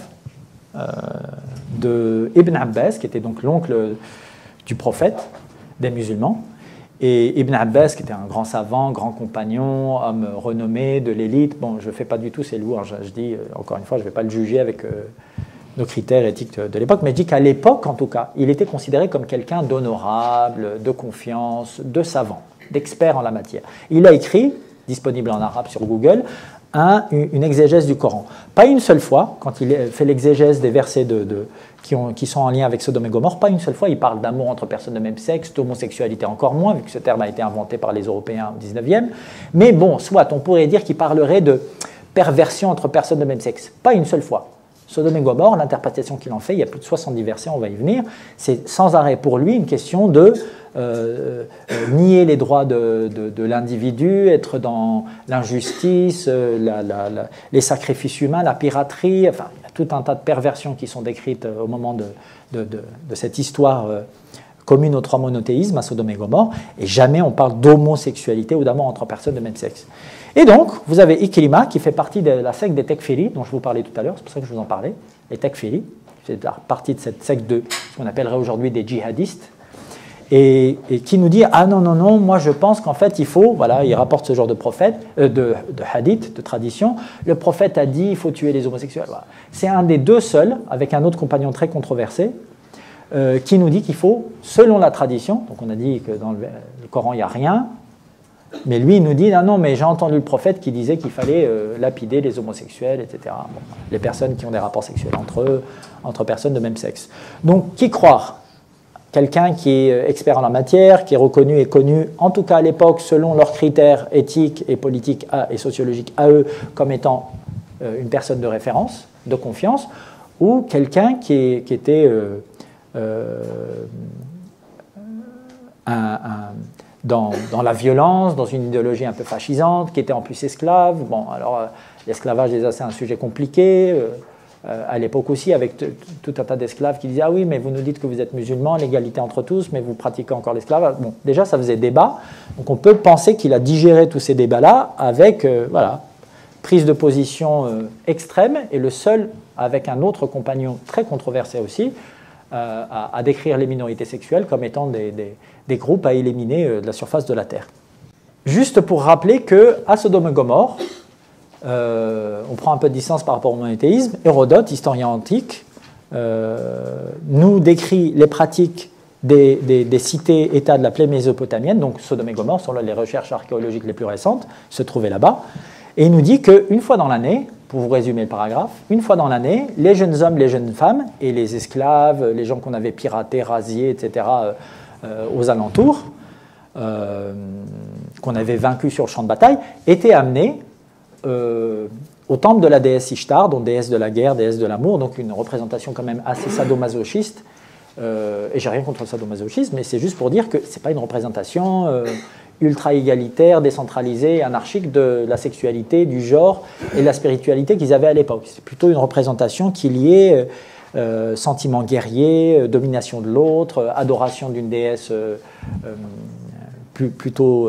de Ibn Abbas, qui était donc l'oncle du prophète des musulmans. Et Ibn Abbas, qui était un grand savant, grand compagnon, homme renommé de l'élite, bon, je ne fais pas du tout ses louanges, je dis, encore une fois, je ne vais pas le juger avec nos critères éthiques de l'époque, mais je dis qu'à l'époque, en tout cas, il était considéré comme quelqu'un d'honorable, de confiance, de savant, d'expert en la matière. Il a écrit, disponible en arabe sur Google, une exégèse du Coran. Pas une seule fois, quand il fait l'exégèse des versets qui sont en lien avec Sodome et Gomorrhe, pas une seule fois il parle d'amour entre personnes de même sexe, d'homosexualité encore moins, vu que ce terme a été inventé par les Européens au 19e. Mais bon, soit on pourrait dire qu'il parlerait de perversion entre personnes de même sexe. Pas une seule fois. Sodome et Gomorrhe, l'interprétation qu'il en fait, il y a plus de 70 versets, on va y venir, c'est sans arrêt pour lui une question de nier les droits de l'individu, être dans l'injustice, les sacrifices humains, la piraterie, enfin, il y a tout un tas de perversions qui sont décrites au moment de cette histoire commune aux trois monothéismes, à Sodome et Gomorrhe, et jamais on parle d'homosexualité ou d'amour entre personnes de même sexe. Et donc, vous avez Ikrima, qui fait partie de la secte des Tekfiri, dont je vous parlais tout à l'heure, c'est pour ça que je vous en parlais, les Tekfiri, c'est partie de cette secte de ce qu'on appellerait aujourd'hui des djihadistes, et qui nous dit « Ah non, non, non, moi je pense qu'en fait il faut… » Voilà, il rapporte ce genre de prophète, de hadith, de tradition. Le prophète a dit « Il faut tuer les homosexuels. Voilà. » C'est un des deux seuls, avec un autre compagnon très controversé, qui nous dit qu'il faut, selon la tradition, donc on a dit que dans le Coran il n'y a rien, Mais lui, il nous dit, non, mais j'ai entendu le prophète qui disait qu'il fallait lapider les homosexuels, etc. Bon, les personnes qui ont des rapports sexuels entre eux, entre personnes de même sexe. Donc, qui croire? Quelqu'un qui est expert en la matière, qui est reconnu et connu, en tout cas à l'époque, selon leurs critères éthiques et politiques et sociologiques à eux, comme étant une personne de référence, de confiance, ou quelqu'un qui était dans la violence, dans une idéologie un peu fascisante, qui était en plus esclave. Bon, alors l'esclavage déjà c'est un sujet compliqué. À l'époque aussi, avec tout un tas d'esclaves qui disaient « Ah oui, mais vous nous dites que vous êtes musulmans, l'égalité entre tous, mais vous pratiquez encore l'esclavage. » Bon, déjà, ça faisait débat. Donc on peut penser qu'il a digéré tous ces débats-là avec, voilà, prise de position extrême, et le seul, avec un autre compagnon très controversé aussi, à décrire les minorités sexuelles comme étant des groupes à éliminer de la surface de la Terre. Juste pour rappeler qu'à Sodome et Gomorrhe, on prend un peu de distance par rapport au monothéisme, Hérodote, historien antique, nous décrit les pratiques des cités-États de la plaine mésopotamienne, donc Sodome et Gomorrhe, selon les recherches archéologiques les plus récentes, se trouvaient là-bas, et il nous dit qu'une fois dans l'année, pour vous résumer le paragraphe, une fois dans l'année, les jeunes hommes, les jeunes femmes, et les esclaves, les gens qu'on avait piratés, rasiés, etc., aux alentours, qu'on avait vaincus sur le champ de bataille, étaient amenés au temple de la déesse Ishtar, donc déesse de la guerre, déesse de l'amour, donc une représentation quand même assez sadomasochiste. Et j'ai rien contre le sadomasochisme, mais c'est juste pour dire que c'est pas une représentation ultra égalitaire, décentralisée, anarchique de la sexualité, du genre et de la spiritualité qu'ils avaient à l'époque. C'est plutôt une représentation qui liait sentiment guerrier, domination de l'autre, adoration d'une déesse plutôt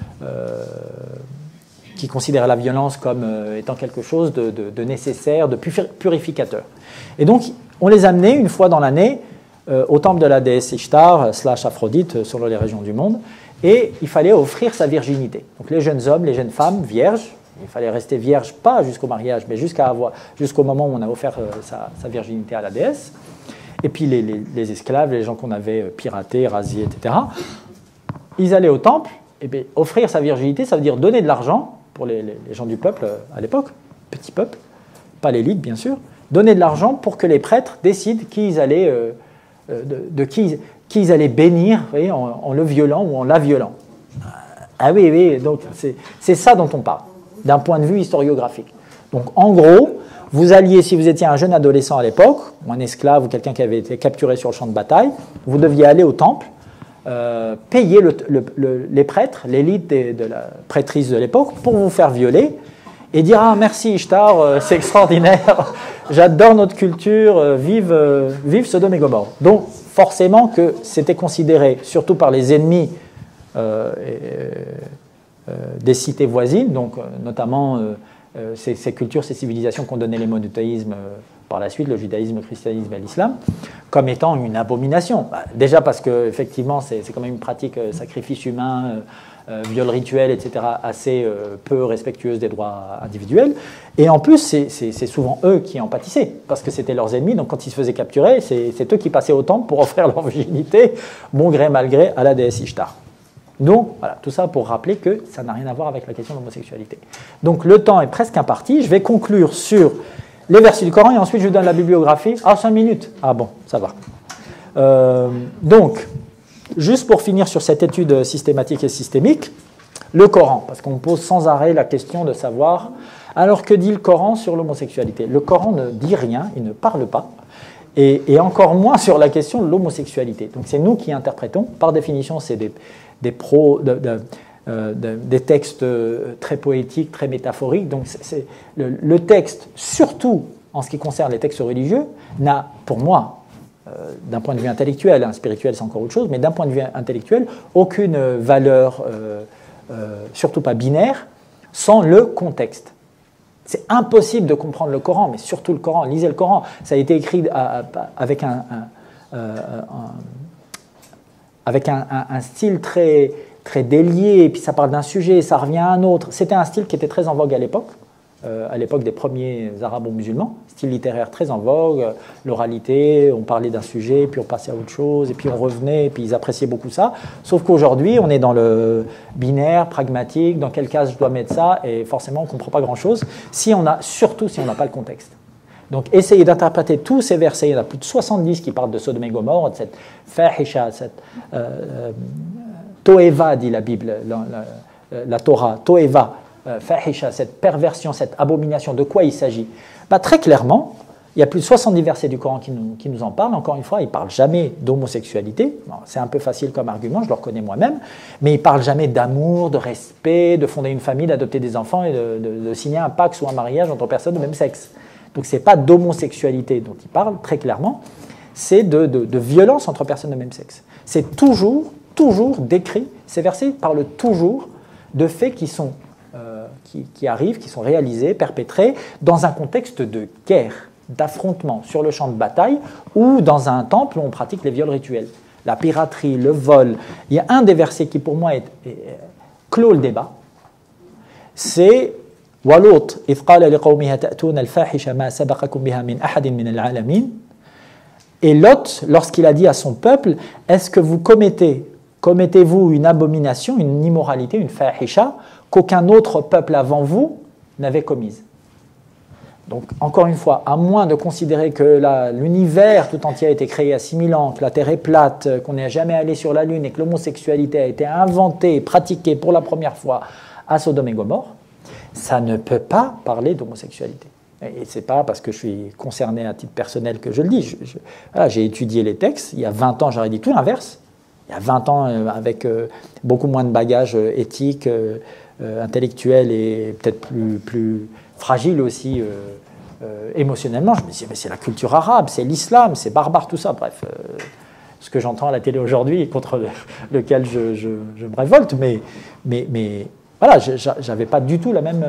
qui considérait la violence comme étant quelque chose de nécessaire, de purificateur. Et donc, on les amenait une fois dans l'année au temple de la déesse Ishtar, / Aphrodite, selon les régions du monde, et il fallait offrir sa virginité. Donc les jeunes hommes, les jeunes femmes, vierges, il fallait rester vierge, pas jusqu'au mariage, mais jusqu'au moment où on a offert sa virginité à la déesse, et puis les esclaves, les gens qu'on avait piratés, rasiés, etc., ils allaient au temple, et bien, offrir sa virginité, ça veut dire donner de l'argent, pour les gens du peuple à l'époque, petit peuple, pas l'élite bien sûr, donner de l'argent pour que les prêtres décident qui ils allaient, qui ils allaient bénir, vous voyez, en le violant ou en la violant. Ah oui, oui, donc c'est ça dont on parle, d'un point de vue historiographique. Donc en gros, vous alliez, si vous étiez un jeune adolescent à l'époque, ou un esclave ou quelqu'un qui avait été capturé sur le champ de bataille, vous deviez aller au temple, payer les prêtres, l'élite de la prêtrise de l'époque, pour vous faire violer et dire « Ah, merci Ishtar, c'est extraordinaire, j'adore notre culture, vive Sodome et Gomorrhe ». Donc, forcément que c'était considéré, surtout par les ennemis des cités voisines, donc notamment ces cultures, ces civilisations qu'ont donné les monothéismes par la suite, le judaïsme, le christianisme et l'islam, comme étant une abomination. Déjà parce qu'effectivement, c'est quand même une pratique sacrifice humain, viol rituel, etc., assez peu respectueuse des droits individuels. Et en plus, c'est souvent eux qui en pâtissaient, parce que c'était leurs ennemis, donc quand ils se faisaient capturer, c'est eux qui passaient au temple pour offrir leur virginité, bon gré, mal gré, à la déesse Ishtar. Donc, voilà, tout ça pour rappeler que ça n'a rien à voir avec la question de l'homosexualité. Donc, le temps est presque imparti. Je vais conclure sur les versets du Coran et ensuite je vous donne la bibliographie. Ah, 5 minutes. Ah bon, ça va. Donc, juste pour finir sur cette étude systématique et systémique, le Coran, parce qu'on pose sans arrêt la question de savoir, alors que dit le Coran sur l'homosexualité? Le Coran ne dit rien, il ne parle pas, et encore moins sur la question de l'homosexualité. Donc, c'est nous qui interprétons. Par définition, c'est des textes très poétiques, très métaphoriques. Donc le texte, surtout en ce qui concerne les textes religieux, n'a, pour moi, d'un point de vue intellectuel, spirituel c'est encore autre chose, mais d'un point de vue intellectuel, aucune valeur, surtout pas binaire, sans le contexte. C'est impossible de comprendre le Coran, mais surtout le Coran. Lisez le Coran. Ça a été écrit avec un style très délié, et puis ça parle d'un sujet, ça revient à un autre. C'était un style qui était très en vogue à l'époque, à l'époque des premiers arabo-musulmans, style littéraire très en vogue, l'oralité, on parlait d'un sujet, puis on passait à autre chose, et puis on revenait, et puis ils appréciaient beaucoup ça. Sauf qu'aujourd'hui, on est dans le binaire, pragmatique, dans quelle case je dois mettre ça, et forcément, on ne comprend pas grand-chose, surtout si on n'a pas le contexte. Donc, essayez d'interpréter tous ces versets, il y en a plus de 70 qui parlent de Sodome et Gomorrhe, de cette fahisha, cette toeva, dit la Bible, la Torah, toeva, fahisha, cette perversion, cette abomination, de quoi il s'agit? Très clairement, il y a plus de 70 versets du Coran qui nous en parlent. Encore une fois, il ne parle jamais d'homosexualité. C'est un peu facile comme argument, je le reconnais moi-même, mais il ne parle jamais d'amour, de respect, de fonder une famille, d'adopter des enfants et de signer un pacte ou un mariage entre personnes de même sexe. Donc ce n'est pas d'homosexualité dont il parle, très clairement, c'est de violence entre personnes de même sexe. C'est toujours décrit, ces versets parlent toujours de faits qui arrivent, qui sont réalisés, perpétrés, dans un contexte de guerre, d'affrontement sur le champ de bataille, ou dans un temple où on pratique les viols rituels. La piraterie, le vol. Il y a un des versets qui pour moi clôt le débat, c'est « Walut, idh qala liqawmiha ta'tuna al-fahisha ma sabaqakum biha min ahadin min al-alamin » Et Lot, lorsqu'il a dit à son peuple, est-ce que vous commettez-vous une abomination, une immoralité, une fahisha, qu'aucun autre peuple avant vous n'avait commise? Donc, encore une fois, à moins de considérer que l'univers tout entier a été créé à 6000 ans, que la Terre est plate, qu'on n'est jamais allé sur la Lune et que l'homosexualité a été inventée et pratiquée pour la première fois à Sodome et Gomorrhe, ça ne peut pas parler d'homosexualité. Et ce n'est pas parce que je suis concerné à titre personnel que je le dis. J'ai étudié les textes. Il y a 20 ans, j'aurais dit tout l'inverse. Il y a 20 ans, avec beaucoup moins de bagages éthiques, intellectuels et peut-être plus fragiles aussi émotionnellement, je me disais, mais c'est la culture arabe, c'est l'islam, c'est barbare, tout ça. Bref, ce que j'entends à la télé aujourd'hui et contre lequel je me révolte, mais voilà, je n'avais pas du tout la même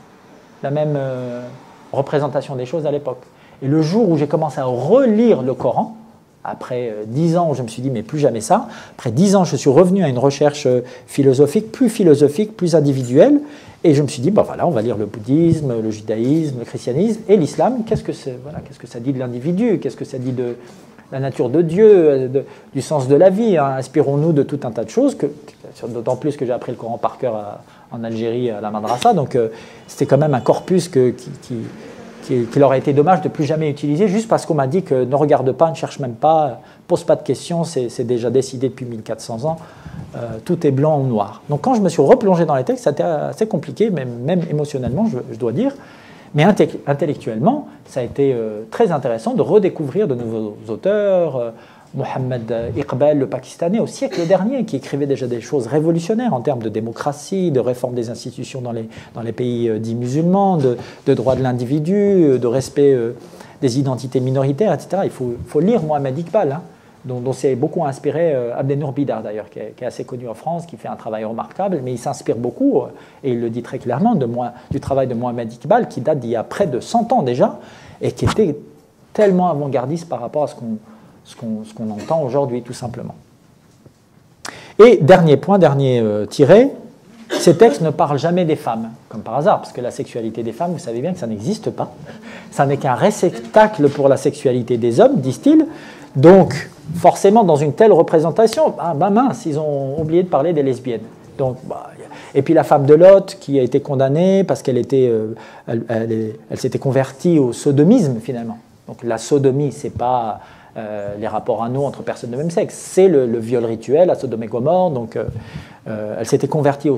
représentation des choses à l'époque. Et le jour où j'ai commencé à relire le Coran, après 10 ans où je me suis dit, mais plus jamais ça, après 10 ans, je suis revenu à une recherche philosophique, plus individuelle, et je me suis dit, voilà, on va lire le bouddhisme, le judaïsme, le christianisme, et l'islam, qu'est-ce que ça dit de l'individu, qu'est-ce que ça dit de la nature de Dieu, du sens de la vie, hein. Inspirons-nous de tout un tas de choses, d'autant plus que j'ai appris le Coran par cœur en Algérie, à la madrasa, donc c'était quand même un corpus qu'il aurait été dommage de plus jamais utiliser, juste parce qu'on m'a dit que ne regarde pas, ne cherche même pas, pose pas de questions, c'est déjà décidé depuis 1400 ans, tout est blanc ou noir. Donc quand je me suis replongé dans les textes, c'était assez compliqué, même émotionnellement, je dois dire, mais intellectuellement, ça a été très intéressant de redécouvrir de nouveaux auteurs, Mohammed Iqbal, le Pakistanais, au siècle dernier, qui écrivait déjà des choses révolutionnaires en termes de démocratie, de réforme des institutions dans les pays dits musulmans, de droits de l'individu, de respect des identités minoritaires, etc. Il faut lire Mohammed Iqbal, hein, dont s'est beaucoup inspiré Abdenour Bidar, d'ailleurs, qui est assez connu en France, qui fait un travail remarquable, mais il s'inspire beaucoup, et il le dit très clairement, du travail de Mohammed Iqbal, qui date d'il y a près de 100 ans déjà, et qui était tellement avant-gardiste par rapport à ce qu'on entend aujourd'hui, tout simplement. Et dernier point, tiré, ces textes ne parlent jamais des femmes, comme par hasard, parce que la sexualité des femmes, vous savez bien que ça n'existe pas. Ça n'est qu'un réceptacle pour la sexualité des hommes, disent-ils. Donc, forcément, dans une telle représentation, mince, ils ont oublié de parler des lesbiennes. Donc, et puis la femme de Lot, qui a été condamnée parce qu'elle s'était convertie au sodomisme, finalement. Donc la sodomie, ce n'est pas les rapports anaux entre personnes de même sexe, c'est le viol rituel à Sodome et Gomorrhe. Donc elle s'était convertie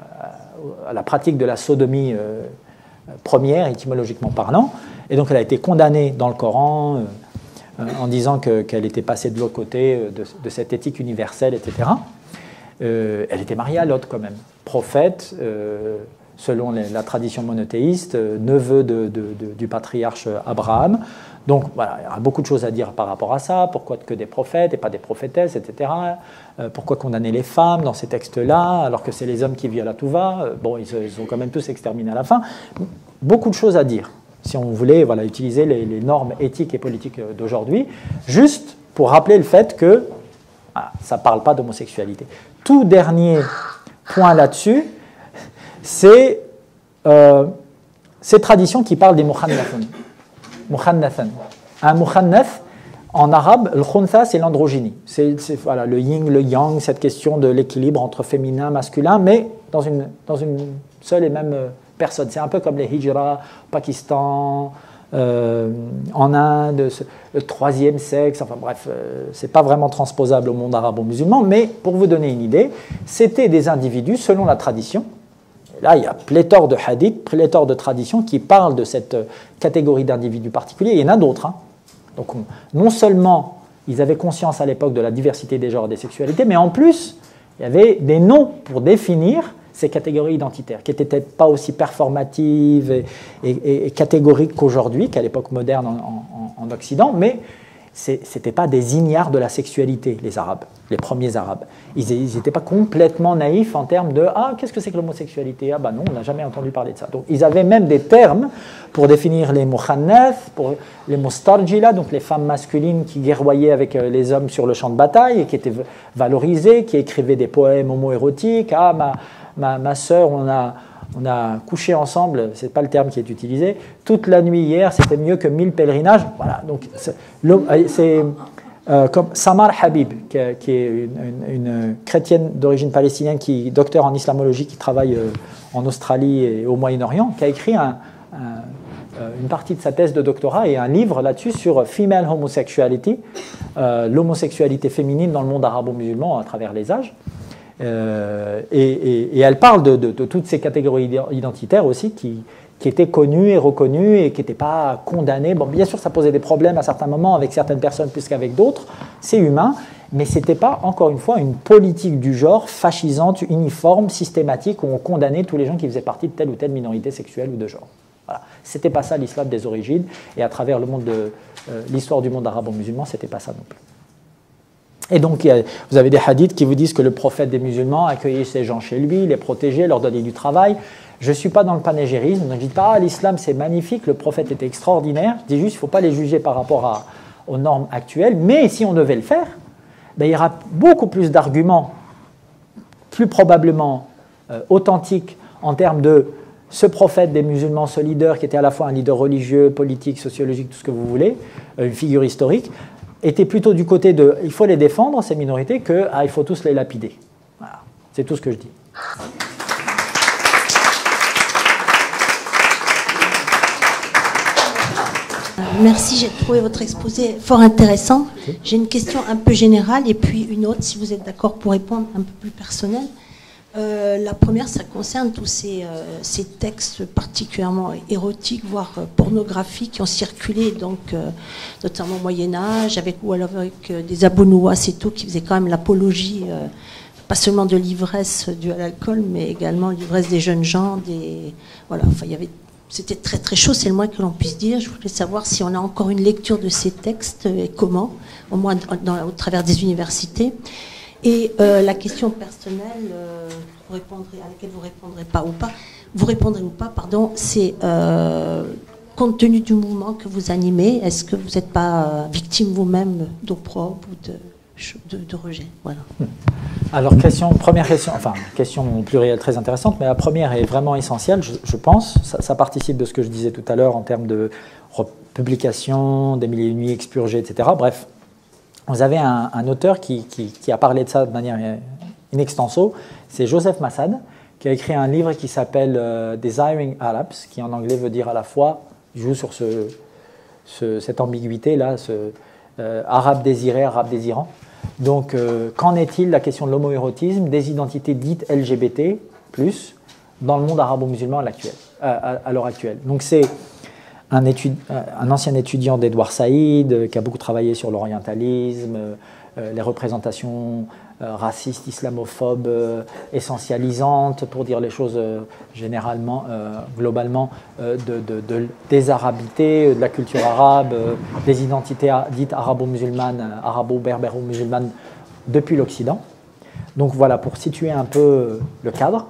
à la pratique de la sodomie première, étymologiquement parlant, et donc elle a été condamnée dans le Coran en disant qu'elle était passée de l'autre côté de cette éthique universelle, etc. Elle était mariée à Lot quand même, prophète, selon la tradition monothéiste, neveu du patriarche Abraham. Donc voilà, il y a beaucoup de choses à dire par rapport à ça, pourquoi que des prophètes et pas des prophétesses, etc. Pourquoi condamner les femmes dans ces textes-là, alors que c'est les hommes qui violent à tout va. Bon, ils ont quand même tous exterminés à la fin. Beaucoup de choses à dire, si on voulait utiliser les normes éthiques et politiques d'aujourd'hui, juste pour rappeler le fait que ça ne parle pas d'homosexualité. Tout dernier point là-dessus, c'est ces traditions qui parlent des mukhannathan. Un mukhannath, en arabe, le khuntha, c'est l'androgynie. C'est voilà, le yin, le yang, cette question de l'équilibre entre féminin, masculin, mais dans une seule et même personne. C'est un peu comme les hijras au Pakistan, en Inde, le troisième sexe, enfin bref, c'est pas vraiment transposable au monde arabo-musulman, mais pour vous donner une idée, c'était des individus selon la tradition. Là, il y a pléthore de hadiths, pléthore de traditions qui parlent de cette catégorie d'individus particuliers, et il y en a d'autres. Hein. Donc, non seulement ils avaient conscience à l'époque de la diversité des genres et des sexualités, mais en plus, il y avait des noms pour définir ces catégories identitaires, qui n'étaient peut-être pas aussi performatives et catégoriques qu'aujourd'hui, qu'à l'époque moderne en Occident, mais ce n'étaient pas des ignares de la sexualité, les Arabes, les premiers Arabes. Ils n'étaient pas complètement naïfs en termes de « Ah, qu'est-ce que c'est que l'homosexualité ?» Ah ben non, on n'a jamais entendu parler de ça. Donc ils avaient même des termes pour définir les mukhannath, pour les mustarjila, donc les femmes masculines qui guerroyaient avec les hommes sur le champ de bataille et qui étaient valorisées, qui écrivaient des poèmes homo-érotiques. « Ah, ma sœur, on a couché ensemble, c'est pas le terme qui est utilisé, toute la nuit hier, c'était mieux que 1000 pèlerinages. » Voilà, donc c'est comme Samar Habib, qui est une chrétienne d'origine palestinienne, docteur en islamologie, qui travaille en Australie et au Moyen-Orient, qui a écrit une partie de sa thèse de doctorat et un livre là-dessus sur Female Homosexuality, l'homosexualité féminine dans le monde arabo-musulman à travers les âges. Et elle parle de toutes ces catégories identitaires aussi qui étaient connues et reconnues et qui n'étaient pas condamnées. Bon, bien sûr, ça posait des problèmes à certains moments avec certaines personnes plus qu'avec d'autres, c'est humain, mais ce n'était pas, encore une fois, une politique du genre fascisante, uniforme, systématique, où on condamnait tous les gens qui faisaient partie de telle ou telle minorité sexuelle ou de genre. Voilà. Ce n'était pas ça l'islam des origines, et à travers l'histoire du monde arabo-musulman, ce n'était pas ça non plus. Et donc, vous avez des hadiths qui vous disent que le prophète des musulmans accueillait ces gens chez lui, les protégeait, leur donnait du travail. Je ne suis pas dans le panégérisme, donc je ne dis pas « Ah, l'islam c'est magnifique, le prophète était extraordinaire ». Je dis juste qu'il ne faut pas les juger par rapport aux normes actuelles, mais si on devait le faire, ben, il y aura beaucoup plus d'arguments, plus probablement authentiques en termes de ce prophète des musulmans, ce leader qui était à la fois un leader religieux, politique, sociologique, tout ce que vous voulez, une figure historique, était plutôt du côté de « il faut les défendre, ces minorités », que « ah, il faut tous les lapider ». Voilà. C'est tout ce que je dis. Merci, j'ai trouvé votre exposé fort intéressant. J'ai une question un peu générale et puis une autre, si vous êtes d'accord, pour répondre un peu plus personnelle. La première, ça concerne tous ces textes particulièrement érotiques, voire pornographiques, qui ont circulé, donc, notamment au Moyen-Âge, ou alors avec des abonouas et tout, qui faisaient quand même l'apologie, pas seulement de l'ivresse due à l'alcool, mais également l'ivresse des jeunes gens. Voilà, enfin, c'était très très chaud, c'est le moins que l'on puisse dire. Je voulais savoir si on a encore une lecture de ces textes et comment, au moins au travers des universités. Et la question personnelle, à laquelle vous répondrez ou pas, pardon, c'est compte tenu du mouvement que vous animez, est-ce que vous n'êtes pas victime vous-même d'opprobre ou de rejet? Voilà. Alors, première question, enfin, question plurielle très intéressante, mais la première est vraiment essentielle, je pense. Ça participe de ce que je disais tout à l'heure en termes de publication, des milliers de nuits expurgées, etc. Bref. Vous avez un auteur qui a parlé de ça de manière in extenso, c'est Joseph Massad, qui a écrit un livre qui s'appelle Desiring Arabs, qui en anglais veut dire à la fois, il joue sur cette ambiguïté-là, arabe désiré, arabe désirant. Donc, qu'en est-il de la question de l'homoérotisme, des identités dites LGBT+, dans le monde arabo-musulman à l'heure actuelle. Donc, c'est un ancien étudiant d'Edouard Saïd, qui a beaucoup travaillé sur l'orientalisme, les représentations racistes, islamophobes, essentialisantes, pour dire les choses généralement, globalement, des arabités, de la culture arabe, des identités dites arabo-musulmanes, arabo-berbéro-musulmanes depuis l'Occident. Donc voilà, pour situer un peu le cadre.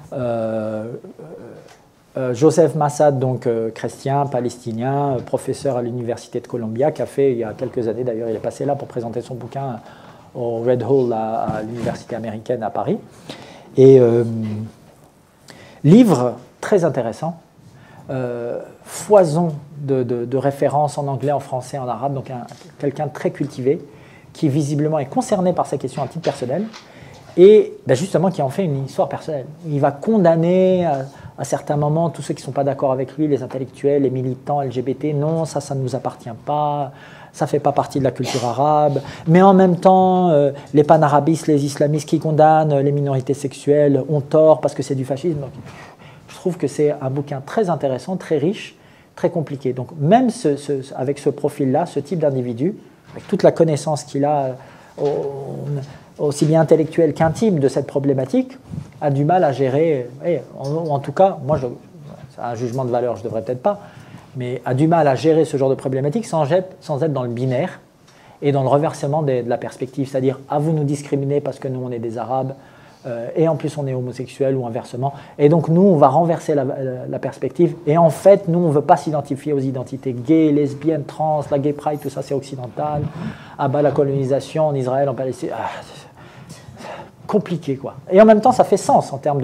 Joseph Massad, donc chrétien, palestinien, professeur à l'université de Columbia, qui a fait il y a quelques années, d'ailleurs il est passé là pour présenter son bouquin au Red Hall à l'université américaine à Paris. Et livre très intéressant, foison de références en anglais, en français, en arabe, donc quelqu'un de très cultivé, qui visiblement est concerné par ces questions à titre personnel, et ben justement qui en fait une histoire personnelle. Il va condamner à certains moments tous ceux qui ne sont pas d'accord avec lui, les intellectuels, les militants LGBT, non, ça ne nous appartient pas, ça ne fait pas partie de la culture arabe, mais en même temps, les panarabistes, les islamistes qui condamnent les minorités sexuelles ont tort parce que c'est du fascisme. Donc, je trouve que c'est un bouquin très intéressant, très riche, très compliqué. Donc même avec ce profil-là, ce type d'individu, avec toute la connaissance qu'il a, aussi bien intellectuelle qu'intime de cette problématique, a du mal à gérer, en tout cas, moi, c'est un jugement de valeur, je ne devrais peut-être pas, mais a du mal à gérer ce genre de problématique sans être dans le binaire et dans le renversement de la perspective, c'est-à-dire à vous nous discriminer parce que nous on est des Arabes et en plus on est homosexuel ou inversement, et donc nous on va renverser la perspective, et en fait nous on ne veut pas s'identifier aux identités gays, lesbiennes, trans, la gay pride, tout ça c'est occidental, ah bah la colonisation en Israël, en Palestine, compliqué quoi. Et en même temps ça fait sens en termes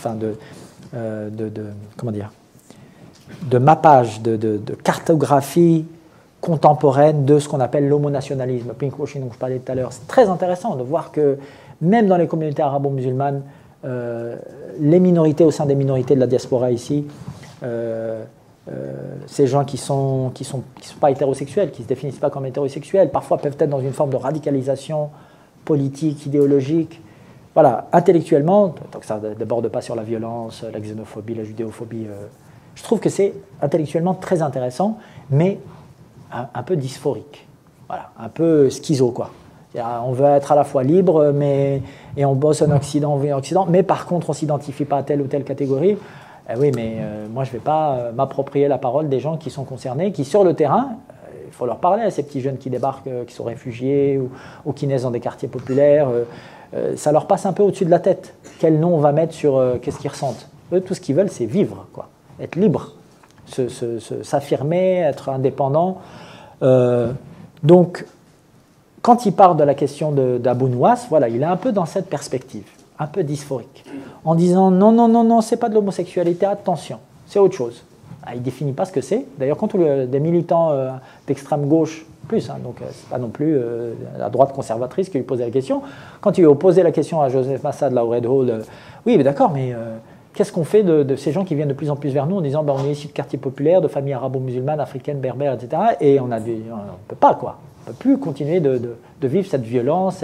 comment dire, de mappage, de cartographie contemporaine de ce qu'on appelle l'homonationalisme, pinkwashing dont je parlais tout à l'heure. C'est très intéressant de voir que même dans les communautés arabo-musulmanes, les minorités au sein des minorités de la diaspora ici, ces gens qui sont pas hétérosexuels, qui ne se définissent pas comme hétérosexuels, parfois peuvent être dans une forme de radicalisation politique, idéologique. Voilà, intellectuellement, tant que ça ne déborde pas sur la violence, la xénophobie, la judéophobie, je trouve que c'est intellectuellement très intéressant, mais un peu dysphorique, voilà, un peu schizo, quoi. On veut être à la fois libre, et on bosse en Occident, on vit en Occident, mais par contre on ne s'identifie pas à telle ou telle catégorie. Oui, mais moi je ne vais pas m'approprier la parole des gens qui sont concernés, qui sur le terrain, il faut leur parler à ces petits jeunes qui débarquent, qui sont réfugiés ou qui naissent dans des quartiers populaires. Ça leur passe un peu au-dessus de la tête. Quel nom on va mettre sur qu'est-ce qu'ils ressentent. Eux, tout ce qu'ils veulent, c'est vivre, quoi. Être libre, s'affirmer, être indépendant. Donc, quand il part de la question d'Abou Nuwas, voilà, il est un peu dans cette perspective, un peu dysphorique, en disant non, non, non, non, c'est pas de l'homosexualité, attention, c'est autre chose. Il ne définit pas ce que c'est. D'ailleurs, quand des militants d'extrême gauche, plus, hein, donc c'est pas non plus la droite conservatrice qui lui posait la question, quand il lui a posé la question à Joseph Massad, là au Red Hall, oui, mais d'accord, mais qu'est-ce qu'on fait de ces gens qui viennent de plus en plus vers nous en disant on est issus de quartiers populaires, de familles arabo-musulmanes, africaines, berbères, etc. Et on ne peut pas, quoi. On ne peut plus continuer de vivre cette violence,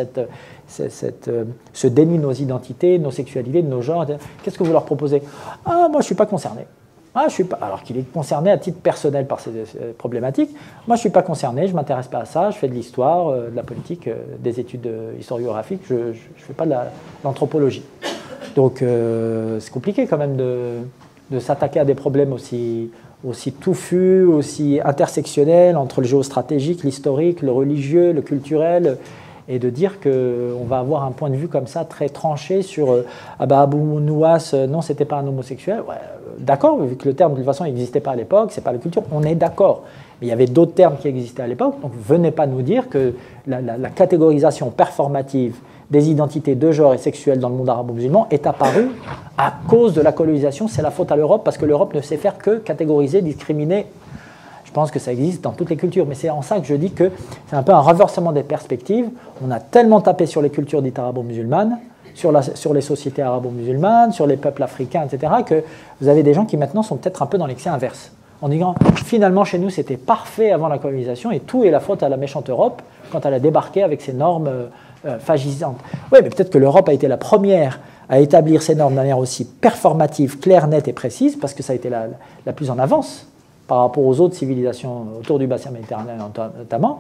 ce déni de nos identités, de nos sexualités, de nos genres. Qu'est-ce que vous leur proposez? Ah, moi, je ne suis pas concerné. Ah, je suis pas, alors qu'il est concerné à titre personnel par ces problématiques. Moi, je ne suis pas concerné, je ne m'intéresse pas à ça, je fais de l'histoire, de la politique, des études historiographiques, je ne fais pas de l'anthropologie. Donc, c'est compliqué quand même de s'attaquer à des problèmes aussi touffus, aussi intersectionnels entre le géostratégique, l'historique, le religieux, le culturel, et de dire qu'on va avoir un point de vue comme ça très tranché sur Abou Nuwas, non, c'était pas un homosexuel. Ouais, d'accord, vu que le terme de toute façon n'existait pas à l'époque, c'est pas la culture, on est d'accord. Mais il y avait d'autres termes qui existaient à l'époque, donc venez pas nous dire que la catégorisation performative des identités de genre et sexuelles dans le monde arabo-musulman est apparue à cause de la colonisation. C'est la faute à l'Europe parce que l'Europe ne sait faire que catégoriser, discriminer. Je pense que ça existe dans toutes les cultures, mais c'est en ça que je dis que c'est un peu un renversement des perspectives. On a tellement tapé sur les cultures dites arabo-musulmanes, sur les sociétés arabo-musulmanes, sur les peuples africains, etc., que vous avez des gens qui maintenant sont peut-être un peu dans l'excès inverse, en disant finalement chez nous c'était parfait avant la colonisation et tout est la faute à la méchante Europe quand elle a débarqué avec ses normes fascisantes. Oui, mais peut-être que l'Europe a été la première à établir ces normes de manière aussi performative, claire, nette et précise, parce que ça a été la plus en avance par rapport aux autres civilisations autour du bassin méditerranéen notamment,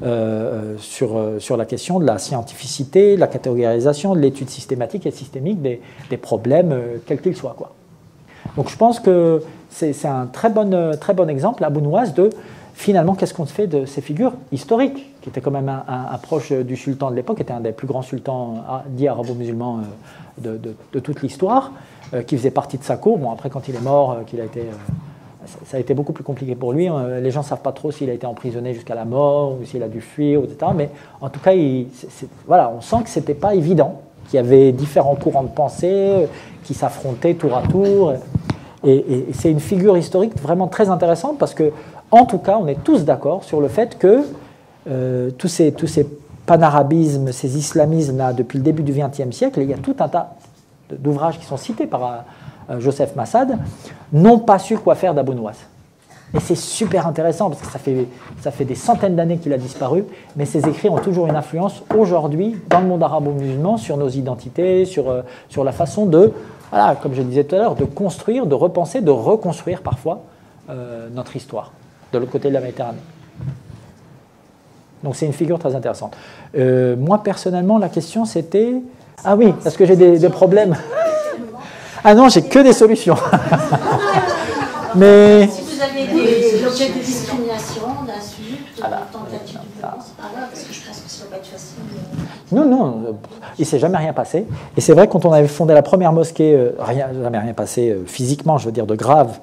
sur la question de la scientificité, de la catégorisation, de l'étude systématique et systémique des problèmes, quels qu'ils soient, quoi. Donc je pense que c'est un très bon exemple, Abou Nuwas, de finalement qu'est-ce qu'on fait de ces figures historiques, qui étaient quand même un proche du sultan de l'époque, était un des plus grands sultans dits arabo-musulmans de toute l'histoire, qui faisait partie de sa cour. Bon, après quand il est mort, ça a été beaucoup plus compliqué pour lui. Les gens ne savent pas trop s'il a été emprisonné jusqu'à la mort ou s'il a dû fuir, etc. Mais en tout cas, voilà, on sent que ce n'était pas évident, qu'il y avait différents courants de pensée qui s'affrontaient tour à tour. Et c'est une figure historique vraiment très intéressante parce que, en tout cas, on est tous d'accord sur le fait que tous ces panarabismes, ces islamismes-là, depuis le début du XXe siècle, et il y a tout un tas d'ouvrages qui sont cités par Joseph Massad, n'ont pas su quoi faire d'Abu Nuwas. Et c'est super intéressant parce que ça fait des centaines d'années qu'il a disparu, mais ses écrits ont toujours une influence aujourd'hui dans le monde arabo-musulman sur nos identités, sur la façon de, voilà, comme je disais tout à l'heure, de construire, de repenser, de reconstruire parfois notre histoire de l'autre côté de la Méditerranée. Donc c'est une figure très intéressante. Moi personnellement, la question c'était... Ah oui, parce que j'ai des problèmes. Ah non, j'ai que des solutions. Mais... Si vous avez des objets de discrimination, d'insultes, de tentatives de violence, parce que je pense que ça ne va pas être facile. Non, il ne s'est jamais rien passé. Et c'est vrai, quand on avait fondé la première mosquée, jamais rien passé physiquement, je veux dire, de grave,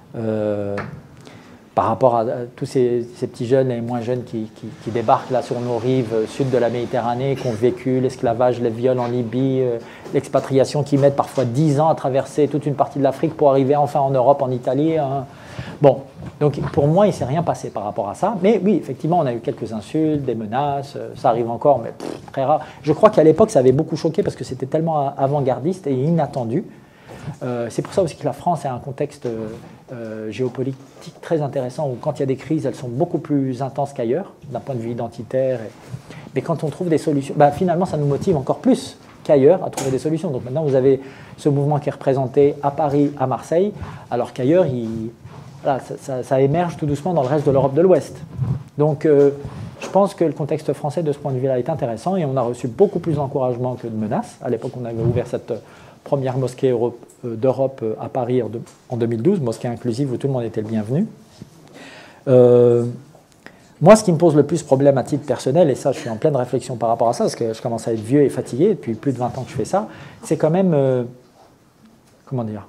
par rapport à tous ces petits jeunes et moins jeunes qui débarquent là sur nos rives sud de la Méditerranée, qui ont vécu l'esclavage, les viols en Libye, l'expatriation, qui mettent parfois 10 ans à traverser toute une partie de l'Afrique pour arriver enfin en Europe, en Italie. Hein. Bon, donc pour moi, il ne s'est rien passé par rapport à ça. Mais oui, effectivement, on a eu quelques insultes, des menaces, ça arrive encore, mais très rare. Je crois qu'à l'époque, ça avait beaucoup choqué parce que c'était tellement avant-gardiste et inattendu. C'est pour ça aussi que la France a un contexte géopolitique très intéressant où quand il y a des crises, elles sont beaucoup plus intenses qu'ailleurs, d'un point de vue identitaire. Mais quand on trouve des solutions, finalement, ça nous motive encore plus qu'ailleurs à trouver des solutions. Donc maintenant, vous avez ce mouvement qui est représenté à Paris, à Marseille, alors qu'ailleurs, voilà, ça émerge tout doucement dans le reste de l'Europe de l'Ouest. Donc je pense que le contexte français, de ce point de vue-là, est intéressant et on a reçu beaucoup plus d'encouragement que de menaces. À l'époque, on avait ouvert cette première mosquée d'Europe à Paris en 2012, mosquée inclusive où tout le monde était le bienvenu. Moi, ce qui me pose le plus problème à titre personnel, et ça je suis en pleine réflexion par rapport à ça, parce que je commence à être vieux et fatigué, depuis plus de 20 ans que je fais ça, c'est quand même, comment dire,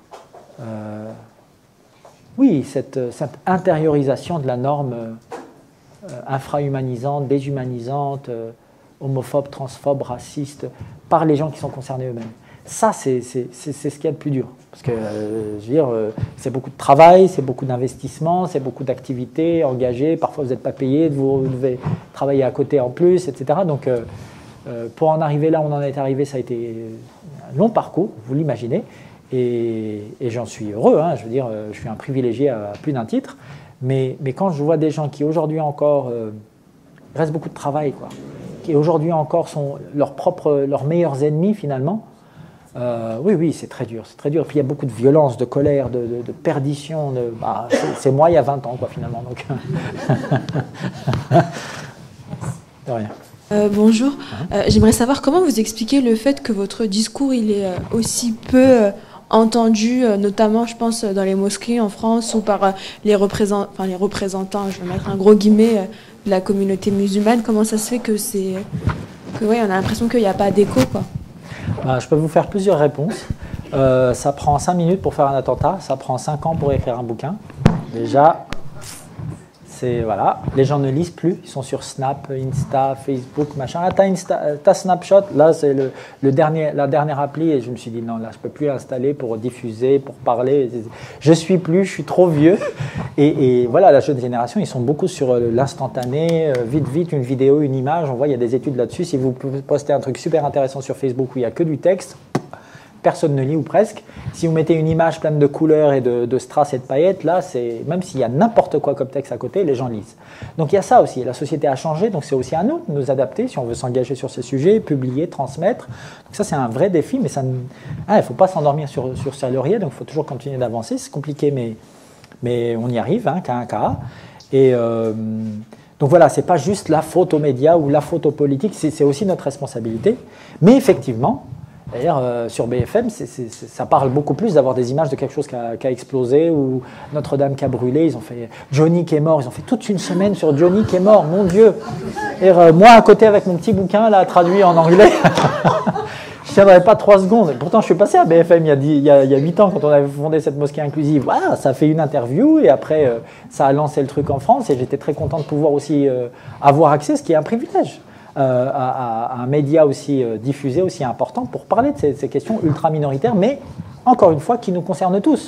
oui, cette intériorisation de la norme infrahumanisante, déshumanisante, homophobe, transphobe, raciste, par les gens qui sont concernés eux-mêmes. Ça, c'est ce qu'il y a de plus dur. Parce que, je veux dire, c'est beaucoup de travail, c'est beaucoup d'investissement, c'est beaucoup d'activités engagées. Parfois, vous n'êtes pas payé, vous devez travailler à côté en plus, etc. Donc, pour en arriver là où on en est arrivé, ça a été un long parcours, vous l'imaginez. Et j'en suis heureux. Hein, je veux dire, je suis un privilégié à plus d'un titre. Mais quand je vois des gens qui, aujourd'hui encore, il reste beaucoup de travail, quoi, qui, aujourd'hui encore, sont leurs meilleurs ennemis, finalement. Oui, c'est très dur, c'est très dur. Puis il y a beaucoup de violence, de colère, de perdition. C'est moi il y a 20 ans, quoi, finalement. Donc. De rien. Bonjour. J'aimerais savoir comment vous expliquez le fait que votre discours il est aussi peu entendu, notamment, je pense, dans les mosquées en France ou par les représentants, je vais mettre un gros guillemets, de la communauté musulmane. Comment ça se fait que on a l'impression qu'il n'y a pas d'écho, quoi? Je peux vous faire plusieurs réponses. Ça prend 5 minutes pour faire un attentat, ça prend 5 ans pour écrire un bouquin. Déjà, voilà, les gens ne lisent plus, ils sont sur Snap, Insta, Facebook, machin. Ah, t'as Snapshot, là c'est la dernière appli et je me suis dit non, là je peux plus l'installer pour diffuser, pour parler. Je suis trop vieux. Et voilà, la jeune génération, ils sont beaucoup sur l'instantané, vite, une vidéo, une image. On voit, il y a des études là-dessus. Si vous postez un truc super intéressant sur Facebook où il n'y a que du texte, personne ne lit ou presque. Si vous mettez une image pleine de couleurs et de strass et de paillettes, là, même s'il y a n'importe quoi comme texte à côté, les gens lisent. Donc il y a ça aussi. La société a changé, donc c'est aussi à nous de nous adapter si on veut s'engager sur ces sujets, publier, transmettre. Donc ça, c'est un vrai défi, mais il ne faut pas s'endormir sur sa laurier, donc il faut toujours continuer d'avancer. C'est compliqué, mais on y arrive, hein, qu'à un cas. Et donc voilà, ce n'est pas juste la faute aux médias ou la faute aux politiques, c'est aussi notre responsabilité. Mais effectivement, d'ailleurs, sur BFM, ça parle beaucoup plus d'avoir des images de quelque chose qui a explosé ou Notre-Dame qui a brûlé. Ils ont fait Johnny qui est mort. Ils ont fait toute une semaine sur Johnny qui est mort. Mon Dieu! Et moi, à côté, avec mon petit bouquin, là, traduit en anglais, je ne tiendrais pas 3 secondes. Pourtant, je suis passé à BFM il y a 8 ans quand on avait fondé cette mosquée inclusive. Voilà, ça a fait une interview et après, ça a lancé le truc en France et j'étais très content de pouvoir aussi avoir accès, ce qui est un privilège. À un média aussi diffusé, aussi important pour parler de ces questions ultra minoritaires, mais encore une fois qui nous concernent tous.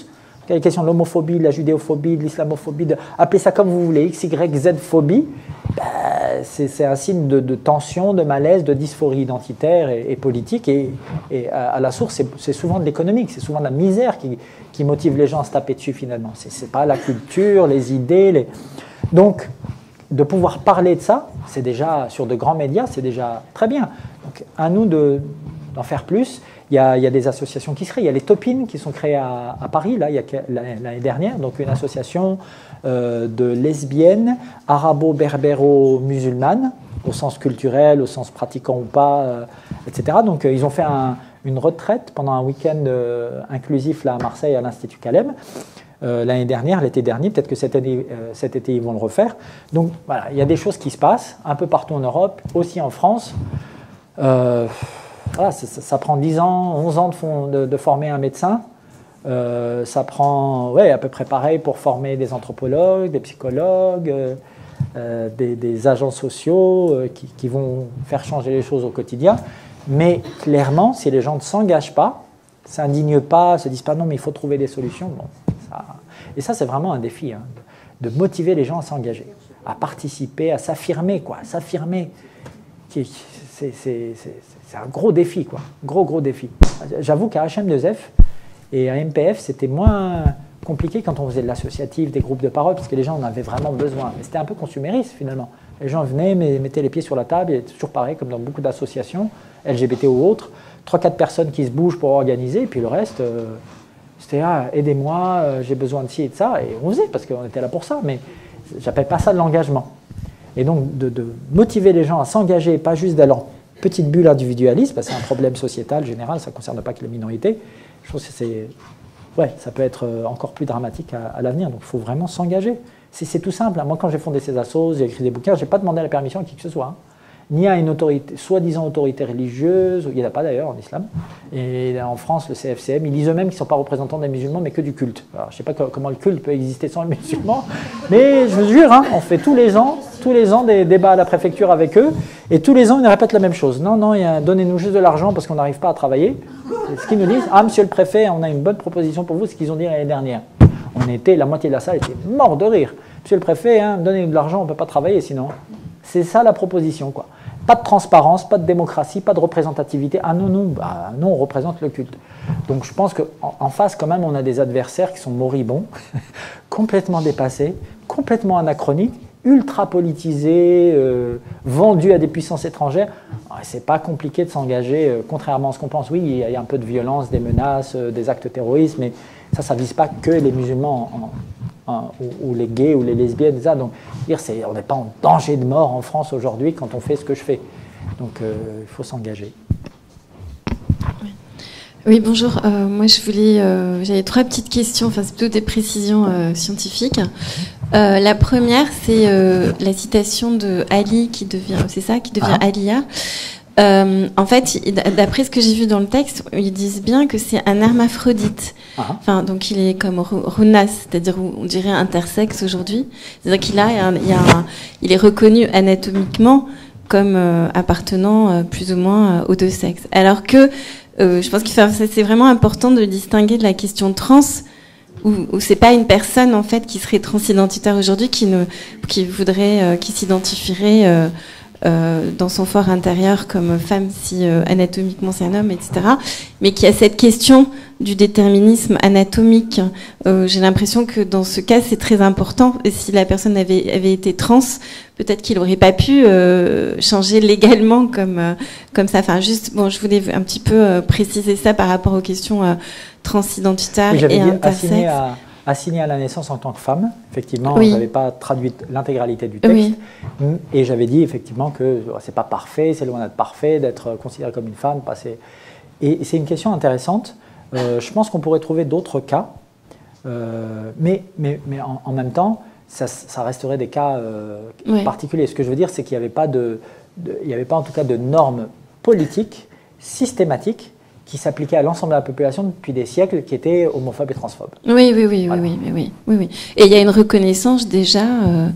La question de l'homophobie, de la judéophobie, de l'islamophobie, appelez ça comme vous voulez, X, Y, Z phobie, c'est un signe de tension, de malaise, de dysphorie identitaire et politique. Et à la source, c'est souvent de l'économique, c'est souvent de la misère qui motive les gens à se taper dessus finalement. C'est pas la culture, les idées. Donc, de pouvoir parler de ça, c'est déjà, sur de grands médias, c'est déjà très bien. Donc, à nous d'en faire plus. Il y a des associations qui se créent. Il y a les Topines qui sont créées à Paris, là, l'année dernière. Donc, une association de lesbiennes arabo-berbéro-musulmanes, au sens culturel, au sens pratiquant ou pas, etc. Donc, ils ont fait une retraite pendant un week-end inclusif là, à Marseille, à l'Institut Calem. L'année dernière, l'été dernier, peut-être que cet été, ils vont le refaire. Donc, voilà, il y a des choses qui se passent un peu partout en Europe, aussi en France. Voilà, ça prend 10 ans, 11 ans de former un médecin. Ça prend à peu près pareil pour former des anthropologues, des psychologues, des agents sociaux qui vont faire changer les choses au quotidien. Mais clairement, si les gens ne s'engagent pas, ne s'indignent pas, ne se disent pas non mais il faut trouver des solutions, bon, et ça c'est vraiment un défi, hein, de motiver les gens à s'engager, à participer, à s'affirmer, quoi, s'affirmer. C'est un gros défi, quoi. Gros défi. J'avoue qu'à HM2F et à MPF, c'était moins compliqué quand on faisait de l'associatif, des groupes de parole, parce que les gens en avaient vraiment besoin. Mais c'était un peu consumériste, finalement. Les gens venaient, mettaient les pieds sur la table, et toujours pareil, comme dans beaucoup d'associations, LGBT ou autres, 3-4 personnes qui se bougent pour organiser, et puis le reste, c'était aidez-moi, j'ai besoin de ci et de ça, et on faisait, parce qu'on était là pour ça, mais j'appelle pas ça de l'engagement. Et donc, de motiver les gens à s'engager, pas juste dans leur petite bulle individualiste, parce que c'est un problème sociétal général, ça ne concerne pas que les minorités. Je trouve que ça peut être encore plus dramatique à l'avenir, donc il faut vraiment s'engager. C'est tout simple. Moi, quand j'ai fondé ces assos, j'ai écrit des bouquins, je n'ai pas demandé la permission à qui que ce soit, hein. Ni à une autorité, soi-disant autorité religieuse, il n'y en a pas d'ailleurs en islam, et en France, le CFCM, ils disent eux-mêmes qu'ils ne sont pas représentants des musulmans, mais que du culte. Alors, je ne sais pas comment le culte peut exister sans les musulmans, mais je vous jure, hein, on fait tous les ans des débats à la préfecture avec eux, et tous les ans, ils répètent la même chose. Non, donnez-nous juste de l'argent parce qu'on n'arrive pas à travailler. C'est ce qu'ils nous disent. Ah, monsieur le préfet, on a une bonne proposition pour vous, c'est ce qu'ils ont dit l'année dernière. La moitié de la salle était mort de rire. Monsieur le préfet, donnez-nous de l'argent, on ne peut pas travailler sinon. C'est ça la proposition, quoi. Pas de transparence, pas de démocratie, pas de représentativité. Ah non, on représente le culte. Donc je pense qu'en face, quand même, on a des adversaires qui sont moribonds, complètement dépassés, complètement anachroniques, ultra politisés, vendus à des puissances étrangères. C'est pas compliqué de s'engager, contrairement à ce qu'on pense. Oui, il y a un peu de violence, des menaces, des actes terroristes, mais ça ne vise pas que les musulmans ou les gays ou les lesbiennes. Ça. Donc, on n'est pas en danger de mort en France aujourd'hui quand on fait ce que je fais. Donc, il faut s'engager. Oui, bonjour. Moi, j'avais 3 petites questions, enfin, c'est plutôt des précisions scientifiques. La première, c'est la citation de Ali qui devient Alia. En fait, d'après ce que j'ai vu dans le texte, ils disent bien que c'est un hermaphrodite. Enfin, donc il est comme Runas, c'est-à-dire on dirait intersexe aujourd'hui. C'est-à-dire il est reconnu anatomiquement comme appartenant plus ou moins aux deux sexes. Alors que je pense que c'est vraiment important de distinguer de la question trans, où c'est pas une personne en fait qui serait transidentitaire aujourd'hui qui s'identifierait dans son fort intérieur comme femme si anatomiquement c'est un homme, etc. Mais qui a cette question du déterminisme anatomique. J'ai l'impression que dans ce cas c'est très important. Et si la personne avait été trans, peut-être qu'il n'aurait pas pu changer légalement comme ça. Enfin, juste, bon, je voulais un petit peu préciser ça par rapport aux questions transidentitaires et intersexes. Assigné à la naissance en tant que femme, effectivement, je n'avais pas traduit l'intégralité du texte, et j'avais dit effectivement que c'est pas parfait, c'est loin d'être parfait, d'être considéré comme une femme. Et c'est une question intéressante. Je pense qu'on pourrait trouver d'autres cas, mais en même temps, ça resterait des cas particuliers. Ce que je veux dire, c'est qu'il n'y avait pas en tout cas de normes politiques systématiques qui s'appliquait à l'ensemble de la population depuis des siècles, qui étaient homophobes et transphobes. Oui. Et il y a une reconnaissance déjà